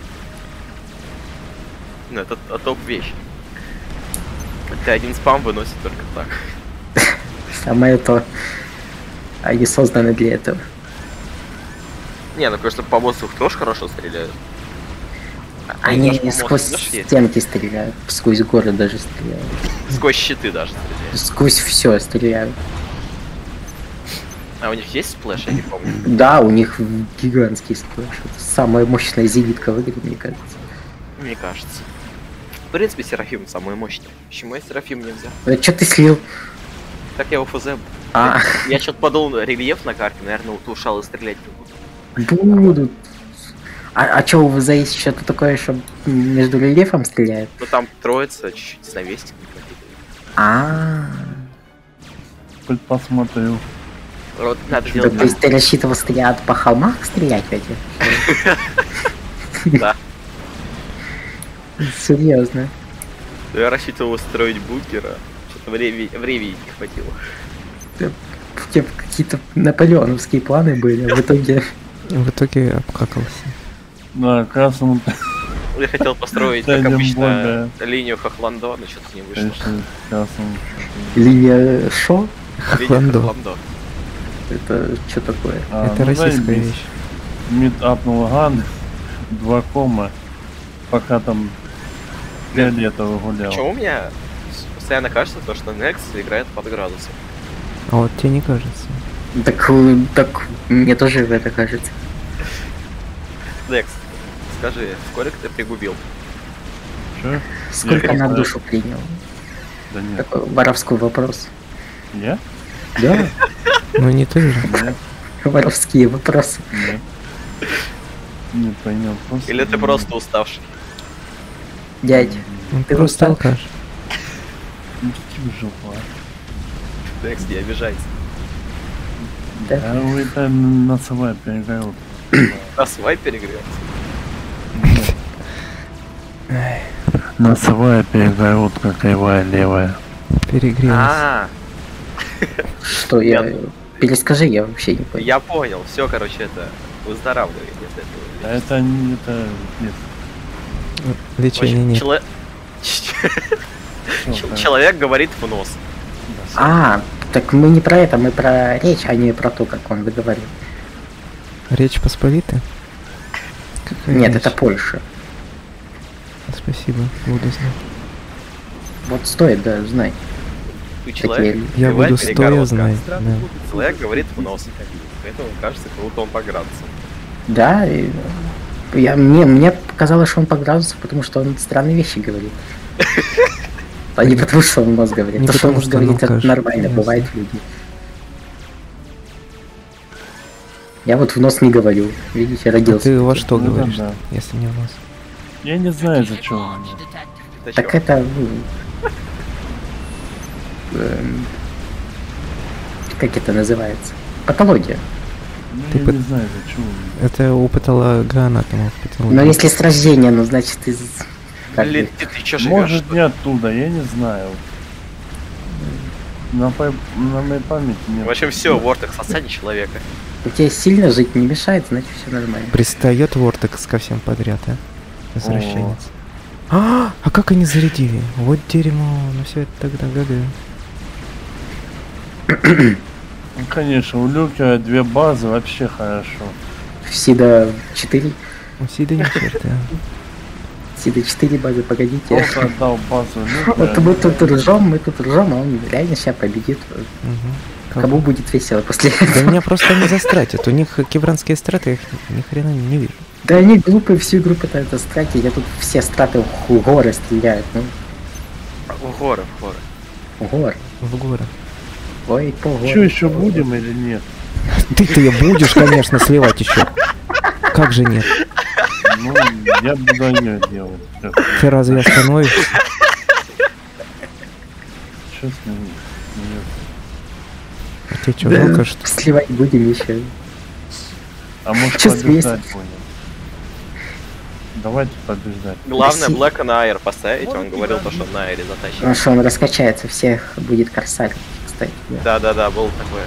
Ну, это т- топ вещь. Ты один спам выносит только так. Самое то. Они созданы для этого. Не, ну, конечно, по боссу тоже хорошо стреляют. А Они даже по боссу сквозь знаешь, есть? стенки стреляют, сквозь горы даже стреляют. Сквозь щиты даже стреляют. Сквозь все стреляют. А у них есть сплэш, я не помню. Да, у них гигантский сплэш. Это самая мощная зенитка в игре, мне кажется. Мне кажется. В принципе, Серафим самый мощный. Почему я Серафим не взял? А чё ты слил? Так я УФЗ. А, Я что-то подумал, рельеф на карте, наверное, ушал и стрелять не буду. будут. А, а чё, у ВЗ есть что-то такое, что между рельефом стреляет? Ну там троица, чуть-чуть с навесиком. А, Хоть посмотрю. Вот надо да, делать то есть ты рассчитывал стрелять по холмах стрелять в этих? Да. Серьезно. Я рассчитывал устроить бункера. Что-то времени, времени не хватило. У тебя какие-то наполеоновские планы были, а в итоге... В итоге обкакался. Да, как раз он, Я хотел построить, Да, как тем обычно, линию Хохландо, но что-то не вышло. конечно, как раз он... Линия шо? Линия Хохландо. Хохландо. Это что такое? А, Это ну, российская заебись. вещь. Мид апнул ган, два кома, пока там фиолетово гулял. Почему у меня с- постоянно кажется, то, что Nex играет под градусом? А вот тебе не кажется. Так, э, так мне тоже это кажется. Nex, скажи, сколько ты пригубил? Чё? Сколько Я на не душу принял? Да нет. Такой воровской вопрос. Я? Да, Ну не ты же. Нет, воровские вопросы. нет. Не понял. Просто... Или ты просто уставший? Дядь, Он Ты просто устал? алкаш. Ну, каким жопа, а? Nex, не обижайся. да? А вы это носовая перегородка. А свай перегрелся. Носовая перегородка кривая левая. Перегрелся. А, Что я... Перескажи, я вообще не понял. я понял. Все, короче, это выздоравливание от этого. А это не это нет. Лечения нет. Чело- Всё, Ч- да. Человек говорит в нос. Да, А, Так мы не про это, мы про речь, а не про то, как он выговорил. Речь Посполитой? Какая Нет, речь? это Польша. Спасибо, буду знать. Вот стоит, да, знай. Человек, Такие- Я бывает буду стоя перегородка. знать. Да. Человек говорит в нос. Поэтому кажется, как будто он по градусам. Да, и я, мне, мне показалось, что он по градусу, потому что он странные вещи говорит. А не потому, что он в нос говорит. Не То, что он потому, в нос что говорит, это алкаш. нормально, Ясно. бывает в люди. Я вот в нос не говорю. Видите, А родился. ты во что Ну, говоришь, да. если не у нас? Я не знаю, зачем он. Это Так чё? это... ну, эм, как это называется? Патология. Ну, Ты я под- не знаю, зачем он. Это у патологоанатомов. патологии. Но если с рождения, ну значит из... как Блин, бы, ты, ты чё живешь? Может, не оттуда, я не знаю. На, па- на моей памяти нет. В общем, все, Вортекс, отсадь человека. у тебя сильно жить не мешает, значит все нормально. Пристает Вортекс ко всем подряд, а? Возвращенец. А, а как они зарядили? Вот дерьмо, ну все это тогда ГГ. Ну, конечно, у Люка две базы вообще хорошо. Сида четыре. У Сида не черта. Сида четыре базы, погодите. Только отдал базу Вот Люка. мы тут ржем, мы тут ржем, а он реально сейчас победит. Кому будет весело после Да этого? меня просто не застратят. У них кибранские страты, я их ни хрена не вижу. Да они глупые всю игру пытаются стратить, я тут все страты в горы стреляют. Ну, В горы, в горы. в горы. В горы. Ой, по горы. Что еще будем или нет? Ты-то и будешь, конечно, сливать еще. Как же нет? Ну, я буду ее делать. Ты разве остановишься? Честно, нет. А ты что, Да, жалко, что? сливать будем еще. А может Чё с побеждать будем? Давайте побеждать. Главное, Спасибо. Блэка на Айр поставить, он говорил, то, что на Айре затащит. Потому что он раскачается, всех будет корсарь, кстати. Да. Да-да-да, было такое.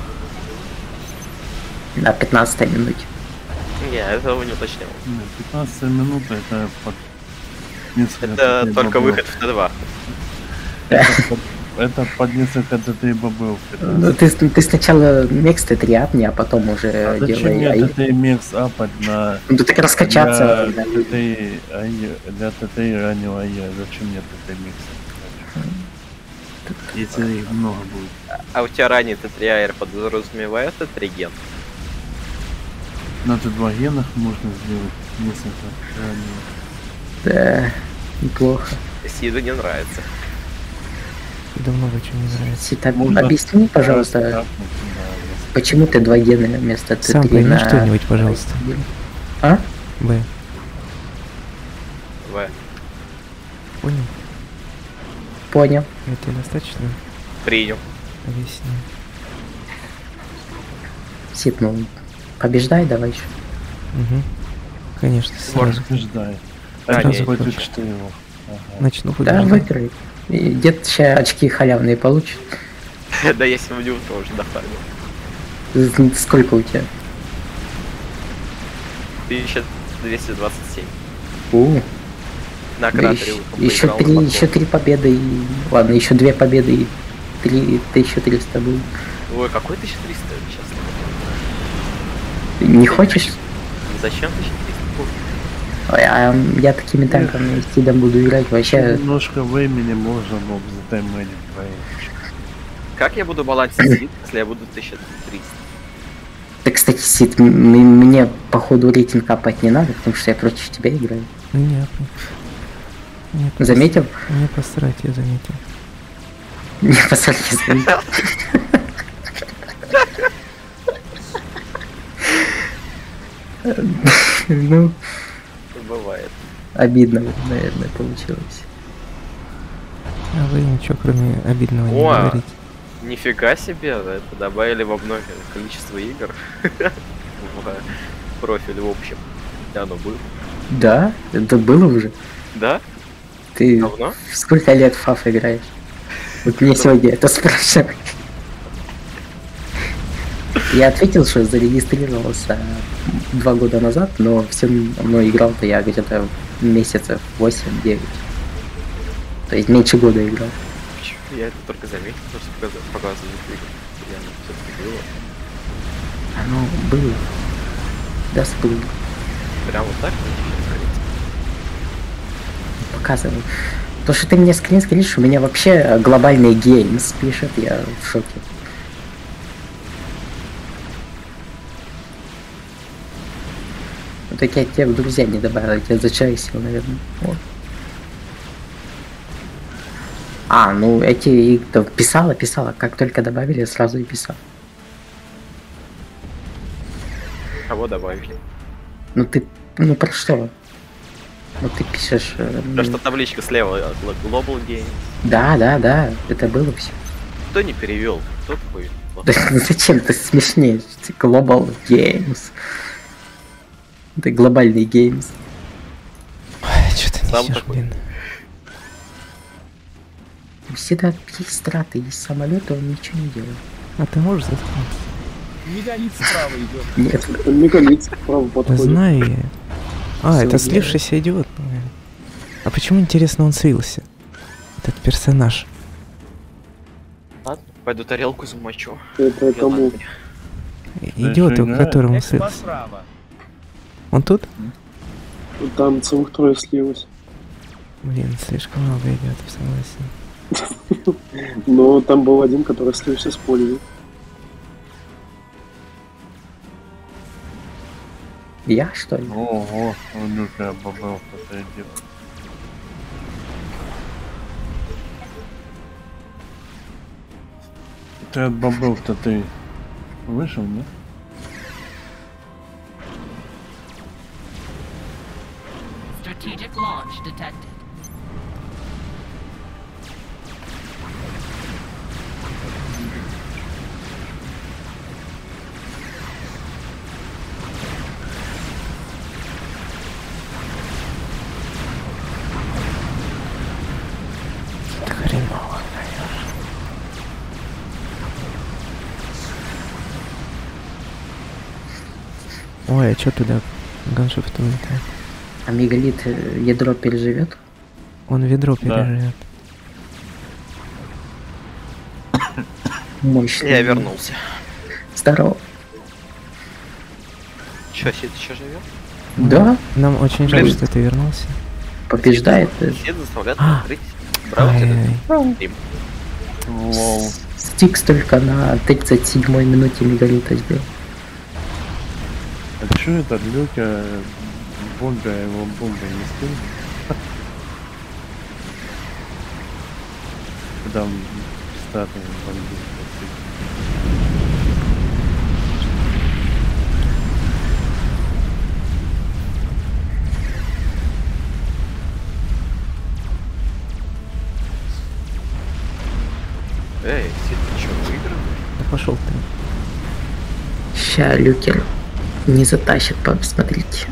На пятнадцатой минуте. Не, этого не уточнил. Нет, пятнадцатая минута это под... несколько Это ТТ только бобов. выход в Т два. Это под- Это под несколько ТТ бобов. Ну ты, ты сначала мекс Т три апни, а потом уже А зачем делай мне АИ. ТТ мекс апать на... Ну ты так раскачаться. Для ТТ АИ, для ТТ и раннего АИ, зачем мне ТТ мекс? Если их много будет. А у тебя ранний Т три Айр подразумевает Т три ген? На Т два генах можно сделать несколько раннего. Да, неплохо. Сида не нравится. Да много чего не нравится. Сита, Можно объясни, пожалуйста, Раз, да, почему ты два гена вместо Т три Сам пойми на... что-нибудь, пожалуйста. А? Б. В. Понял? Понял. Это достаточно Принял. объясню. Сит, ну, побеждай давай еще. Угу. Конечно, сразу. побеждай. А, А не, сейчас не хочет хочешь. что его. Ага. Начну Да, побеждать. выиграй. И дед сейчас очки халявные получит. Да я сегодня утром уже дофармил. З- Сколько у тебя? тысяча двести двадцать семь. У, На да кратере еще, утром еще поиграл, три, потом. еще три победы и... Ладно, еще две победы и три тысячи триста будет. Ой, какой тысяча триста сейчас? Не хочешь? Зачем тысяча триста? Ой, а я такими танками с Сидом буду играть вообще. Немножко времени можно было бы затаймерить твои. Как я буду балансить сид, если я буду тысяча триста? Да, кстати, Сид, м- м- мне походу рейтинг капать не надо, потому что я против тебя играю. Нет. Нет. Заметил? Не посрать, я заметил. Не посмотри, заметил. Ну, Бывает. обидно, наверное, получилось. А вы ничего кроме обидного не О! говорите. Нифига себе, это добавили в обнове количество игр в профиль в общем. Да, оно было. Да, это было уже. Да? Ты Давно? сколько лет в фаф играешь? Вот мне сегодня это спрашивают. Я ответил, что зарегистрировался два года назад, но все равно играл-то я где-то месяцев восемь-девять. То есть меньше года играл. Я это только заметил, то, что показывает показывает игры. Реально все-таки было. Оно было. Да, всплыло. Прям вот так? Показывай. То, что ты мне скрин скринишь, у меня вообще глобальный геймс пишет, я в шоке. Ну, так я тебя в друзья не добавил, я тебя зачайсил, наверное. Вот. А, ну эти да, писала, писала, как только добавили, я сразу и писал. Кого добавили? Ну ты, ну про что? Ну ты пишешь... э, То, что табличка слева, э, Global Game. Да, да, да, это было все. Кто не перевел? Кто такой? Да, ну зачем ты смешнее? Global Games. Это глобальный геймс. Ой, что ты Сам несешь, такой. блин. Всегда есть страты, есть самолеты, он ничего не делает. А ты можешь заткнуть? Мегалит справа идет. Нет, Мегалит справа Да подходит. знаю я. А, Всё это делает. слившийся идиот. наверное. А почему, интересно, он слился? Этот персонаж. Ладно, пойду тарелку замочу. Это кому? Идиот, у играет? которого Экспо слился. справа. Он тут? Там целых трое слилось. Блин, слишком много идиотов, согласен. Но там был один, который слился с поля. я что ли? Ого, Люка бабел посреди. Ты от бабел-то ты вышел, не? Strategic launch detected. Хреново. Ой, а чё туда ганшифт улетает? А мегалит э, ядро переживет? Он ведро Да. переживет. Мощный. Я вернулся. Здорово. Чё, Сид еще живет? Да, Нам очень жаль, Блин. что ты вернулся. побеждает. э, Сид заставляет А. открыть браузер. Ай-яй-яй. Стрим. Лол. Стикс только на тридцать седьмой минуте мегалита сделал. А чё это Люка бога его бога не скинул? Когда он статую бомбит. Эй, Сид, ты чё, выиграл? Да пошел ты. Ща Люкер не затащит, посмотрите.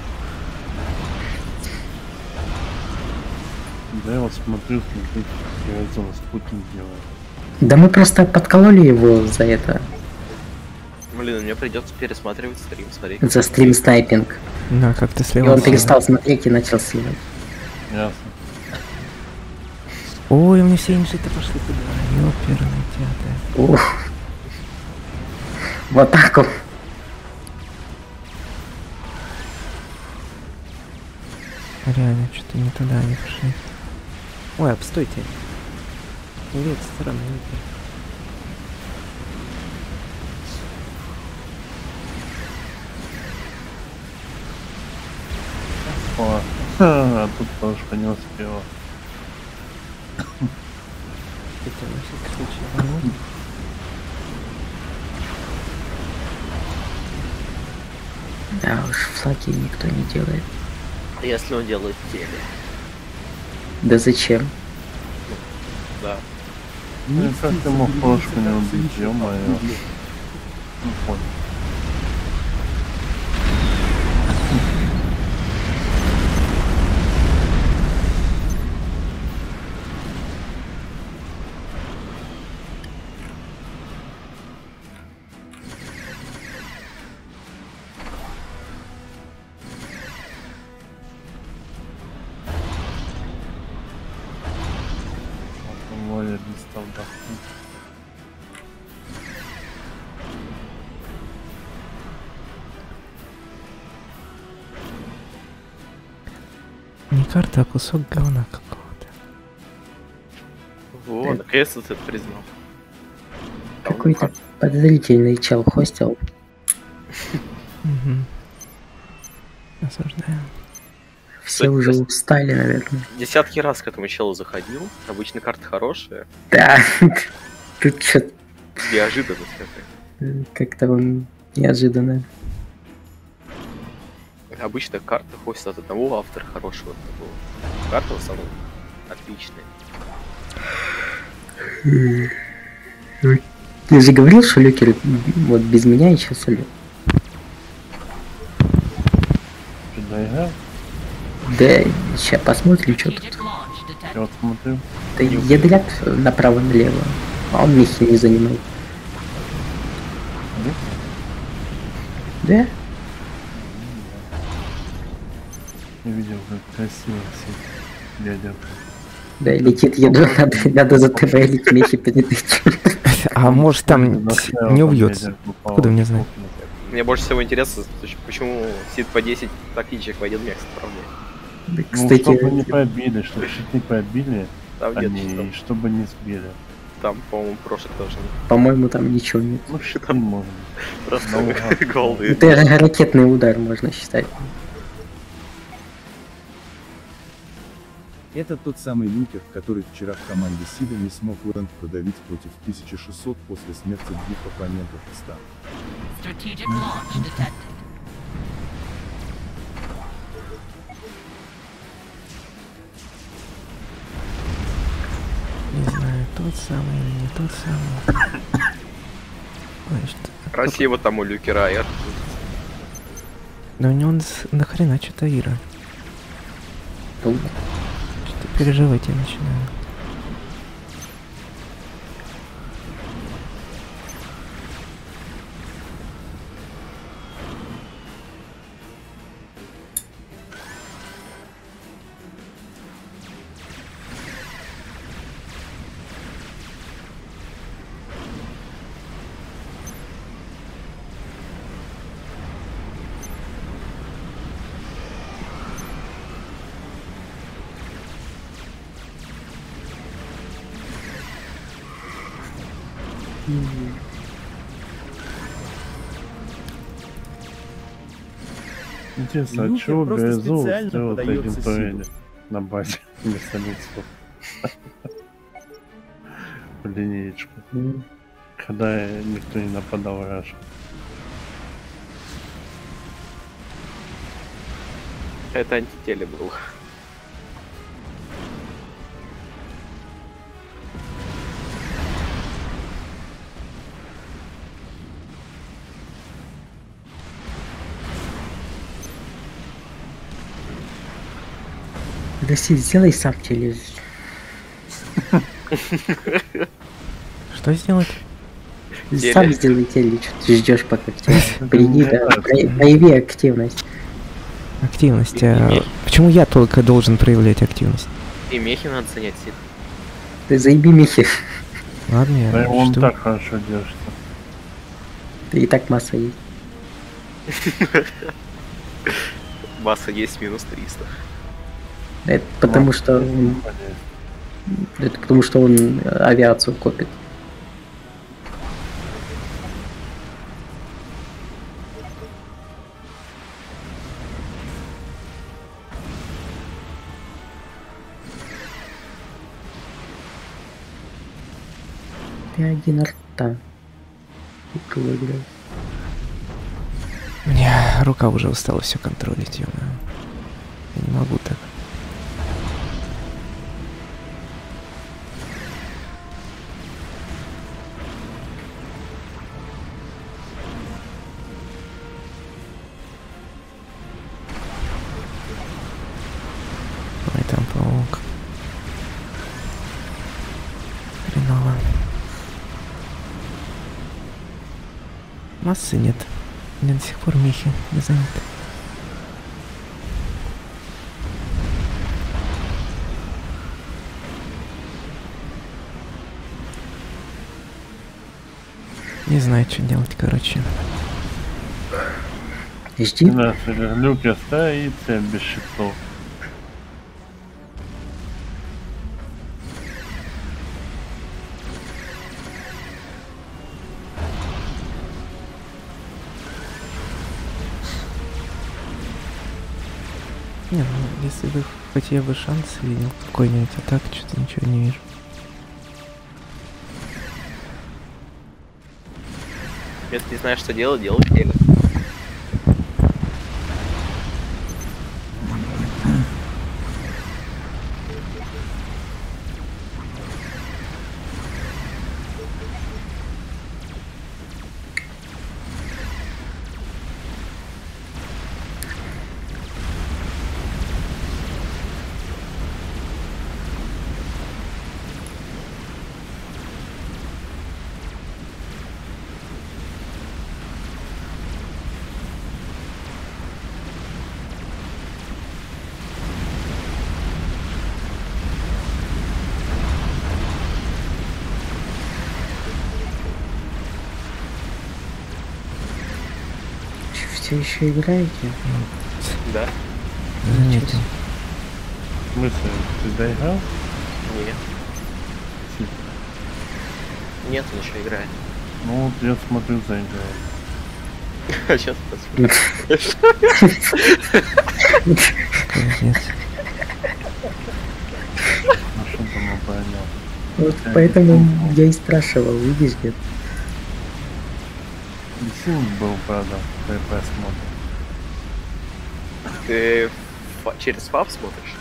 Да я вот смотрю, смотрю, я этого спутник делаю. Да мы просто подкололи его за это, Блин, мне придется пересматривать стрим, смотри. за стрим снайпинг. Да, как ты И слева. он перестал смотреть и начал сливать. Ясно. Ой, у меня все инжиты пошли туда. Ёперный театр. Ух. Вот так вот. Реально, что-то не туда они пошли. Ой, обстойте. Нет, стороны. О, а тут тоже не успела. Это на всякий случай. возможно? Да уж, флаги никто не делает. Если он делает теле. Да зачем? Да. Ну и как ты мог прошку не убить, ё-моё. Ну понял. Вот листал, да. Не карта, а кусок говна какого-то. Вот, наконец-то ты это признал. Какой-то подозрительный чел хостил. Угу. Осуждаю. Все уже устали, наверное. Десятки раз к этому челу заходил. Обычно карта хорошая. Да. Тут что-то Неожиданность какая. как-то он неожиданно. Обычно карта хостит от одного автора хорошего. Такого. Карта в основном отличная. Ты же говорил, что Люкер вот без меня еще солил. Ты доиграл? Да, сейчас посмотрим, что тут. Strategic launch detected. Я вот смотрю. Да ядрят направо-налево. А он мехи не занимал. Да? Я видел, как красиво все ядерка. Да, летит ядро, надо, надо за ТВ мехи передать. А может там не убьется? Откуда мне знать? Мне больше всего интересно, почему сид по десять тактичек в один мех справляет. Да, Ну, чтобы кстати, не пробили, чтобы щиты пробили, Там а нет не, щитов. чтобы не сбили. Там, по-моему, прошлый тоже. по-моему, там ничего нет. Ну, щитом можно. Просто Ну, голды. Это ракетный удар, можно считать. Это тот самый Люкер, который вчера в команде Сида не смог Лэнд продавить против тысячи шестисот после смерти двух оппонентов из ста. Strategic launch detected. Не знаю, тот самый или не тот самый. Ой, что? Красиво там у Люкера. Я... Да у него он с- нахрена что-то Ира. Ну, Что-то переживать я начинаю. Интересно, а Люкер чего просто Грязов специально сделал подается один Сиду. туэль на базе вместо миксов? В линеечку. м, Когда никто не нападал в Раш. Это антителе был. Россия, сделай сам теле. Что сделать? Теле. Сам сделай теле, что ты ждешь пока к тебе приди, да, Да. про- прояви активность. Активность. И- а и- Почему я только должен проявлять активность? И мехи надо занять сид. Ты заеби мехи. Ладно, я Да он жду. так хорошо держится. Ты и так масса есть. Масса есть минус триста. Это потому что он, это потому что он э, авиацию копит. Ты один рта. Выиграл. Мне рука уже устала все контролить, ё Я не могу так. Ой, там паук. Хреново. Массы нет. У меня до сих пор мехи не заняты. Не знаю, что делать, короче. Жди. Да, люки стоит без щитов. Не, ну, если бы хоть я бы шанс видел какой-нибудь, а так что-то ничего не вижу. Если не знаешь, что делать, делай тело. Все еще играете? Да? Заметил. В смысле, ты доиграл? Нет. Нет, он еще играет. Ну вот я смотрю, заиграл. А сейчас посмотрим. Капец. Ну что там я понял? Вот поэтому я и спрашивал, видишь, где? Сил был, правда, ТП смотрит. Ты фа- через фаб смотришь?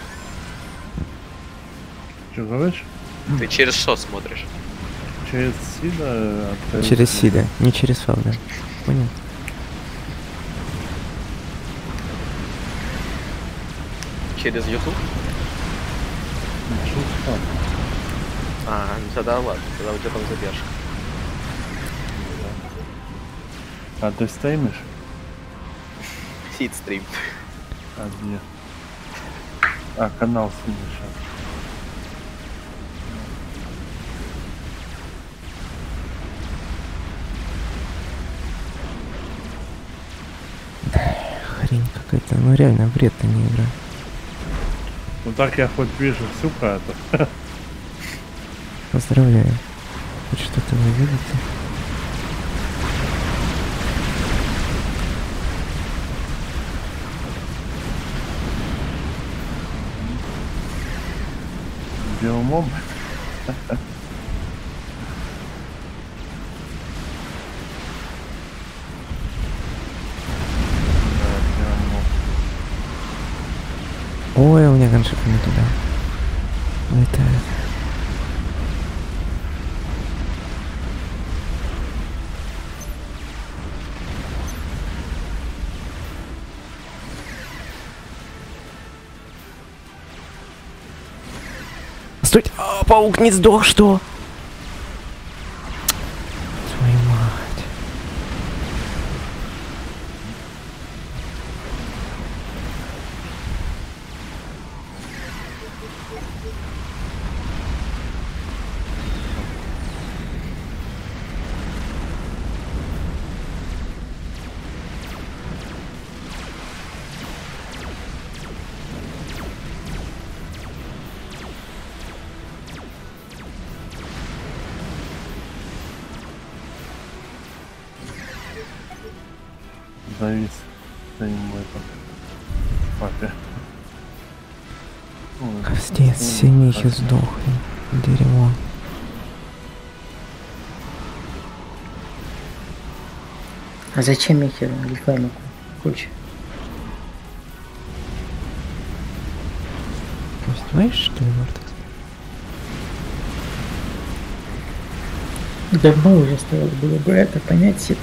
Что говоришь? Ты через что смотришь? Через Сида? а ты- Через Сида, не через Фавда. Понял? Через YouTube? Через что? А, ну тогда ладно, тогда у тебя там задержка. А ты стримишь? Сид стрим. А где? А, канал Сида сейчас. Хрень какая-то. Ну реально, вред-то не игра. Ну так я хоть вижу всю карту. Поздравляю. Хоть что-то вы видите. Биомом? Ой, у меня ганшик не туда. Летает. Стойте! А, паук не сдох, что? Твою мать. Завис стоим в этом папе. Костец, все мехи сдохли. Дерьмо. А зачем их рекламу куча? Знаешь, что ли, Мартекс? Давно уже стоило было бы это понять себе.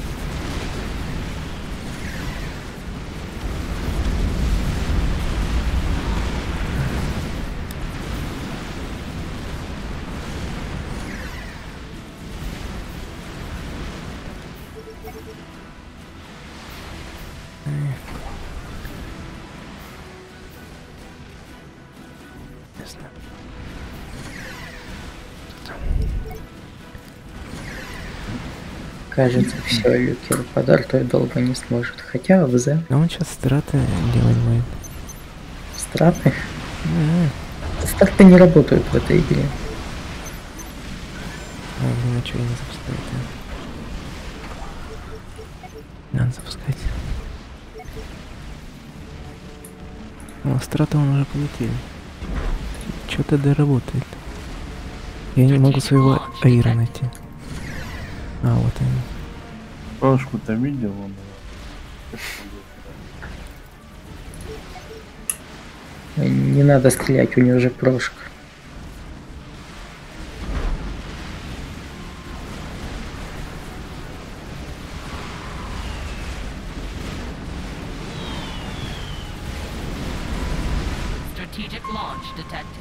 Ясно. Кажется, все, Люкер под артой долго не сможет. Хотя ВЗ. А он сейчас страты делать будет. Страты? М. Страты не работают в этой игре. А, блин, а чё я не запускаю это? Надо запускать. О, страты он уже полетели. Чё-то доработает. Я не могу своего Аира найти. А, вот они. Прошку-то видел он? Не надо стрелять, у него же прошка. Strategic launch detected.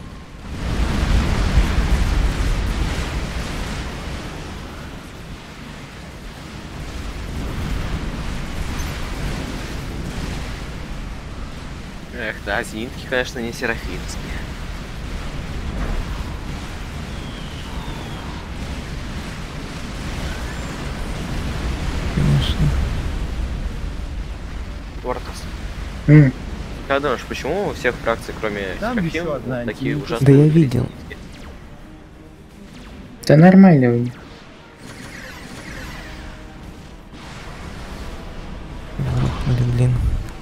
Эх, да, зенитки, конечно, не серафимские. Конечно. Вортас. М, Как думаешь, почему у всех фракций, кроме Там серафим, ещё одна такие антинита. ужасные? Да я видел. зенитки? Да нормально у них. Блин, блин.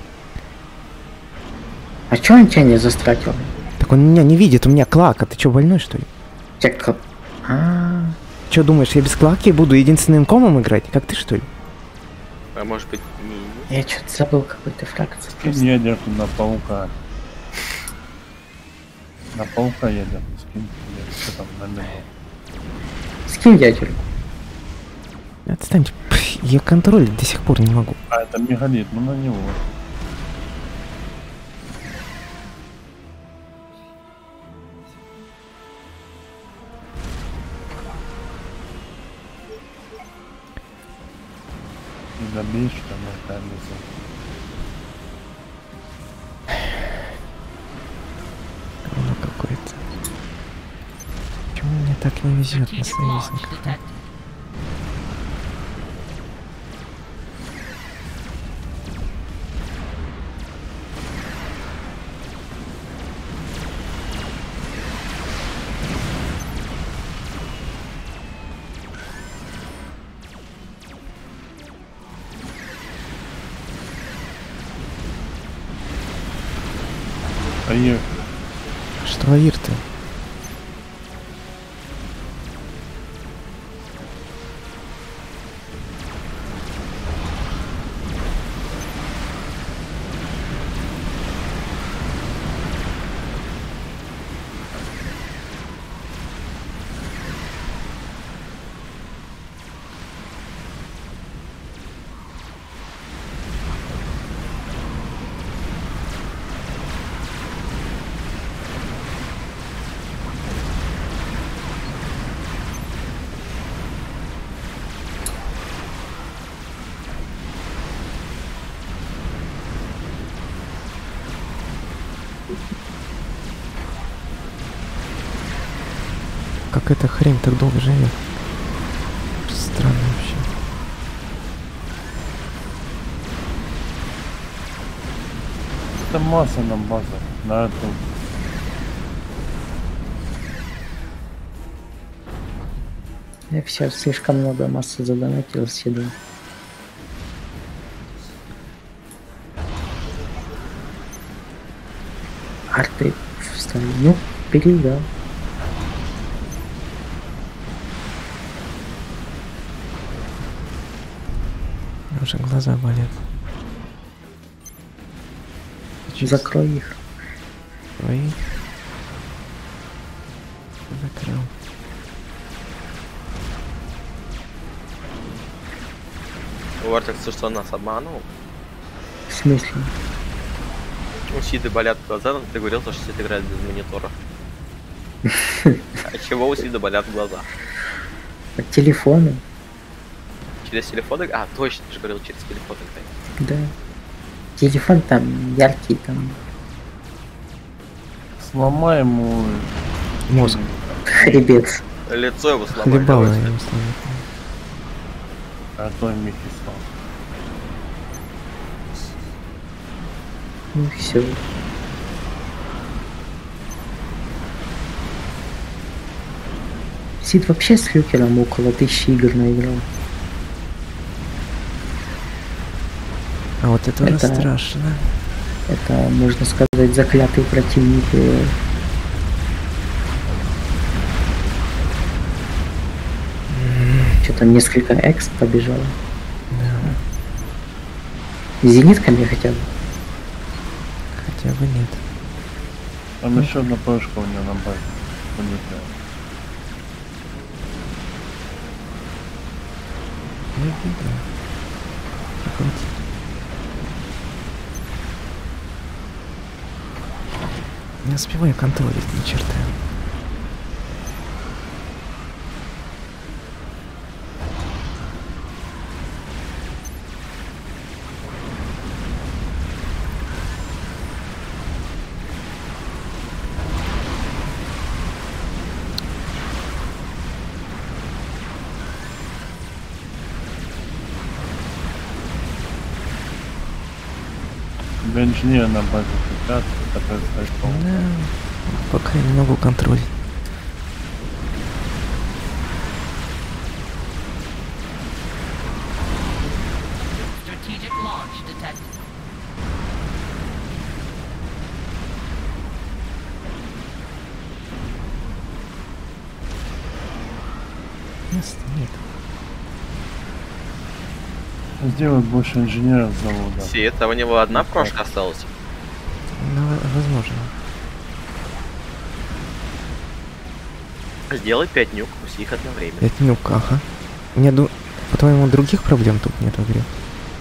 А чё он тебя не застратил? Так он меня не видит, у меня клака. Ты чё, больной что ли? Чек. А, Чё думаешь, я без клаки буду единственным комом играть? Как ты что ли? А может быть, не... я что-то забыл какой-то фракции. Скинь ядерку на паука. На паука ядерку скинь. Что там на него? Скинь ядерку. Отстаньте. Пф, я контролить до сих пор не могу. А, это мегалит, ну на него. И добей, что мы там Говно какое-то. Почему мне так не везет на Strategic launch союзников? detected. Аир, Что Аир-то? Как эта хрень так долго живет? Странно вообще. это масса на базу. На эту. Я все слишком много массы задонатил сюда. Арты вставили. Ну, передал. Уже глаза болят. Закрой их. Твои. Закрыл. Вортекс, что нас обманул? В смысле? У Сиды болят глаза, но ты говорил, что Сид играет без монитора. А чего у Сиды болят глаза? От телефона? Через телефон? А, точно, ты же говорил через телефон играть. Да. Телефон там яркий, там Сломай ему Мозг. хребет. Лицо его сломали. Хлебало давайте. я сломал. Артой Мефисто. Ну все. Сид вообще с Люкером около тысячи игр наиграл. А вот это, уже Это- страшно. Это, можно сказать, заклятый противник. э. Что-то несколько экс побежало. Зенитками хотя бы. Хотя бы нет. Там еще одна пешка у него на базе. Полетела. Не видно. Прокрути. Не успеваю контролить ни черта. Тебя инженер на базе пятьдесят, который стоит полностью. Да, пока я не могу контролить. Strategic launch detected. Места нет. Сделать больше инженеров завода. Сид, а у него одна прошка осталась? Ну, возможно. Сделай пять нюк, пусть их одновременно. Это нюк, ага. Мне, ду- по-твоему, других проблем тут нет в игре?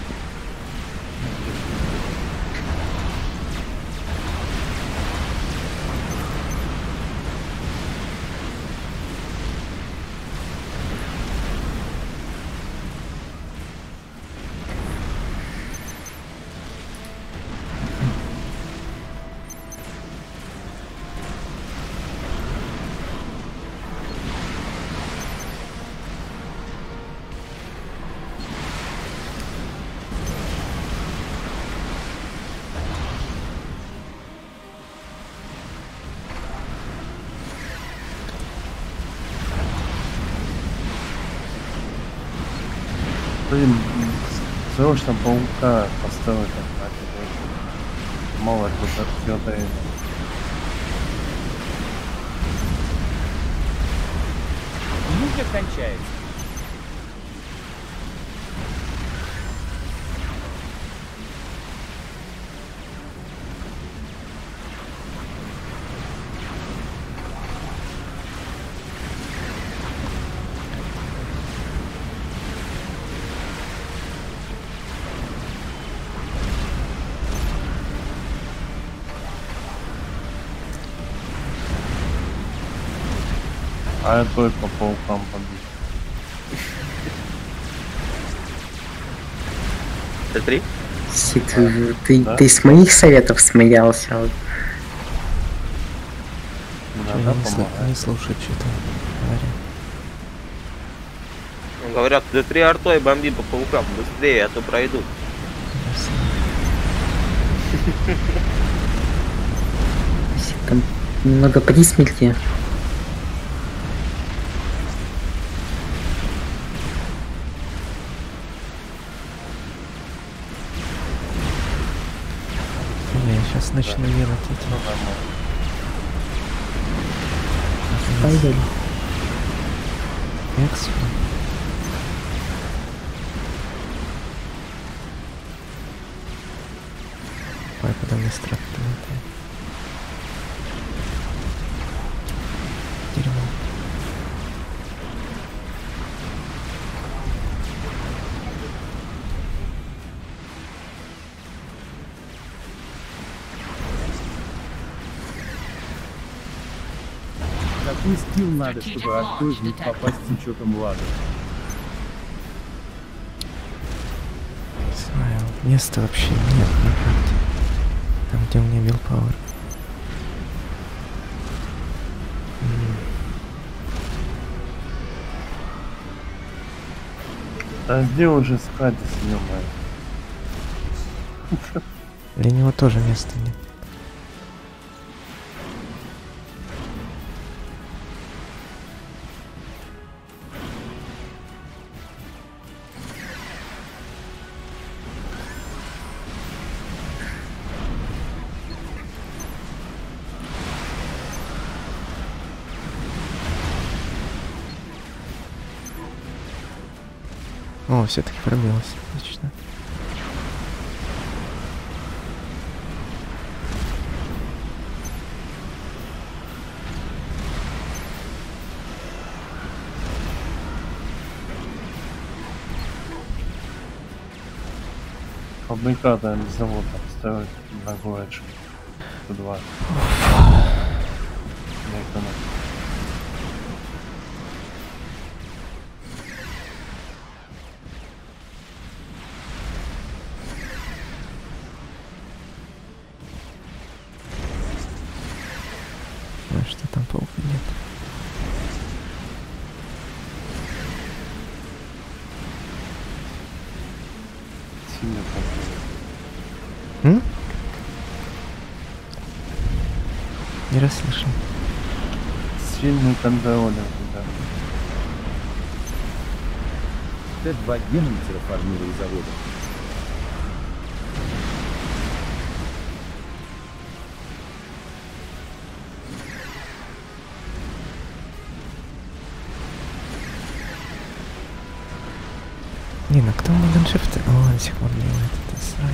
Блин, срочно паука поставить нафиг. Мало ли тут отвётает. Музыка кончается. А я только по паукам побить. Т3? Сид, ты, ты, Да. ты с моих советов смеялся. вот. Я Надо не, сл- помогать. не слушаю, что-то говорят. Ну, говорят, Т3 артой бомби по паукам быстрее, а то пройдут. Ясно. Сид, там много при смерти. Я сейчас начну делать эти. Ну, нормально. Пойдем. Экс. Ой, куда мне страх прилетает. Дерьмо. Какой скилл надо, чтобы артой в них попасть с учетом лага? Не знаю, места вообще нет на карте. Там, где у меня вилпауэр. Да где уже спать, снимай? Для него тоже места нет. О, все-таки пробилась. Отлично. Фабрикатор завод строить на горочку. сто два. Ну что там паука нет? Сильно М? Не расслышал. Сильный контроль, да. Т два геном терраформирует завода. Не, ну кто Моденшифт? О, до сих пор делает это срань.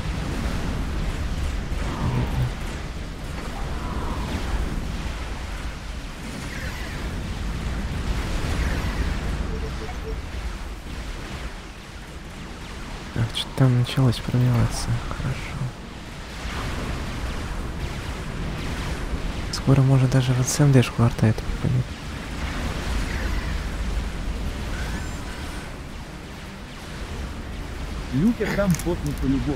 Так, что-то там началось пробиваться. Хорошо. Скоро может даже в СМДшку арта это попадет. Люкер там потный по-любому.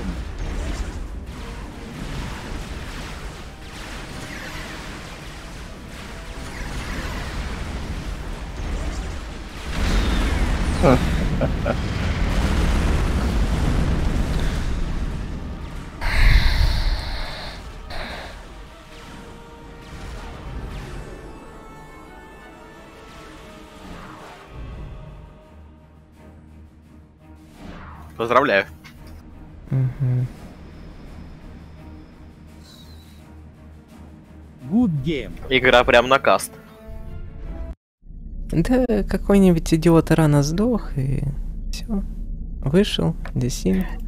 Поздравляю. Угу. Good game. Игра прям на каст. Да, какой-нибудь идиот рано сдох и все. Вышел, Десин.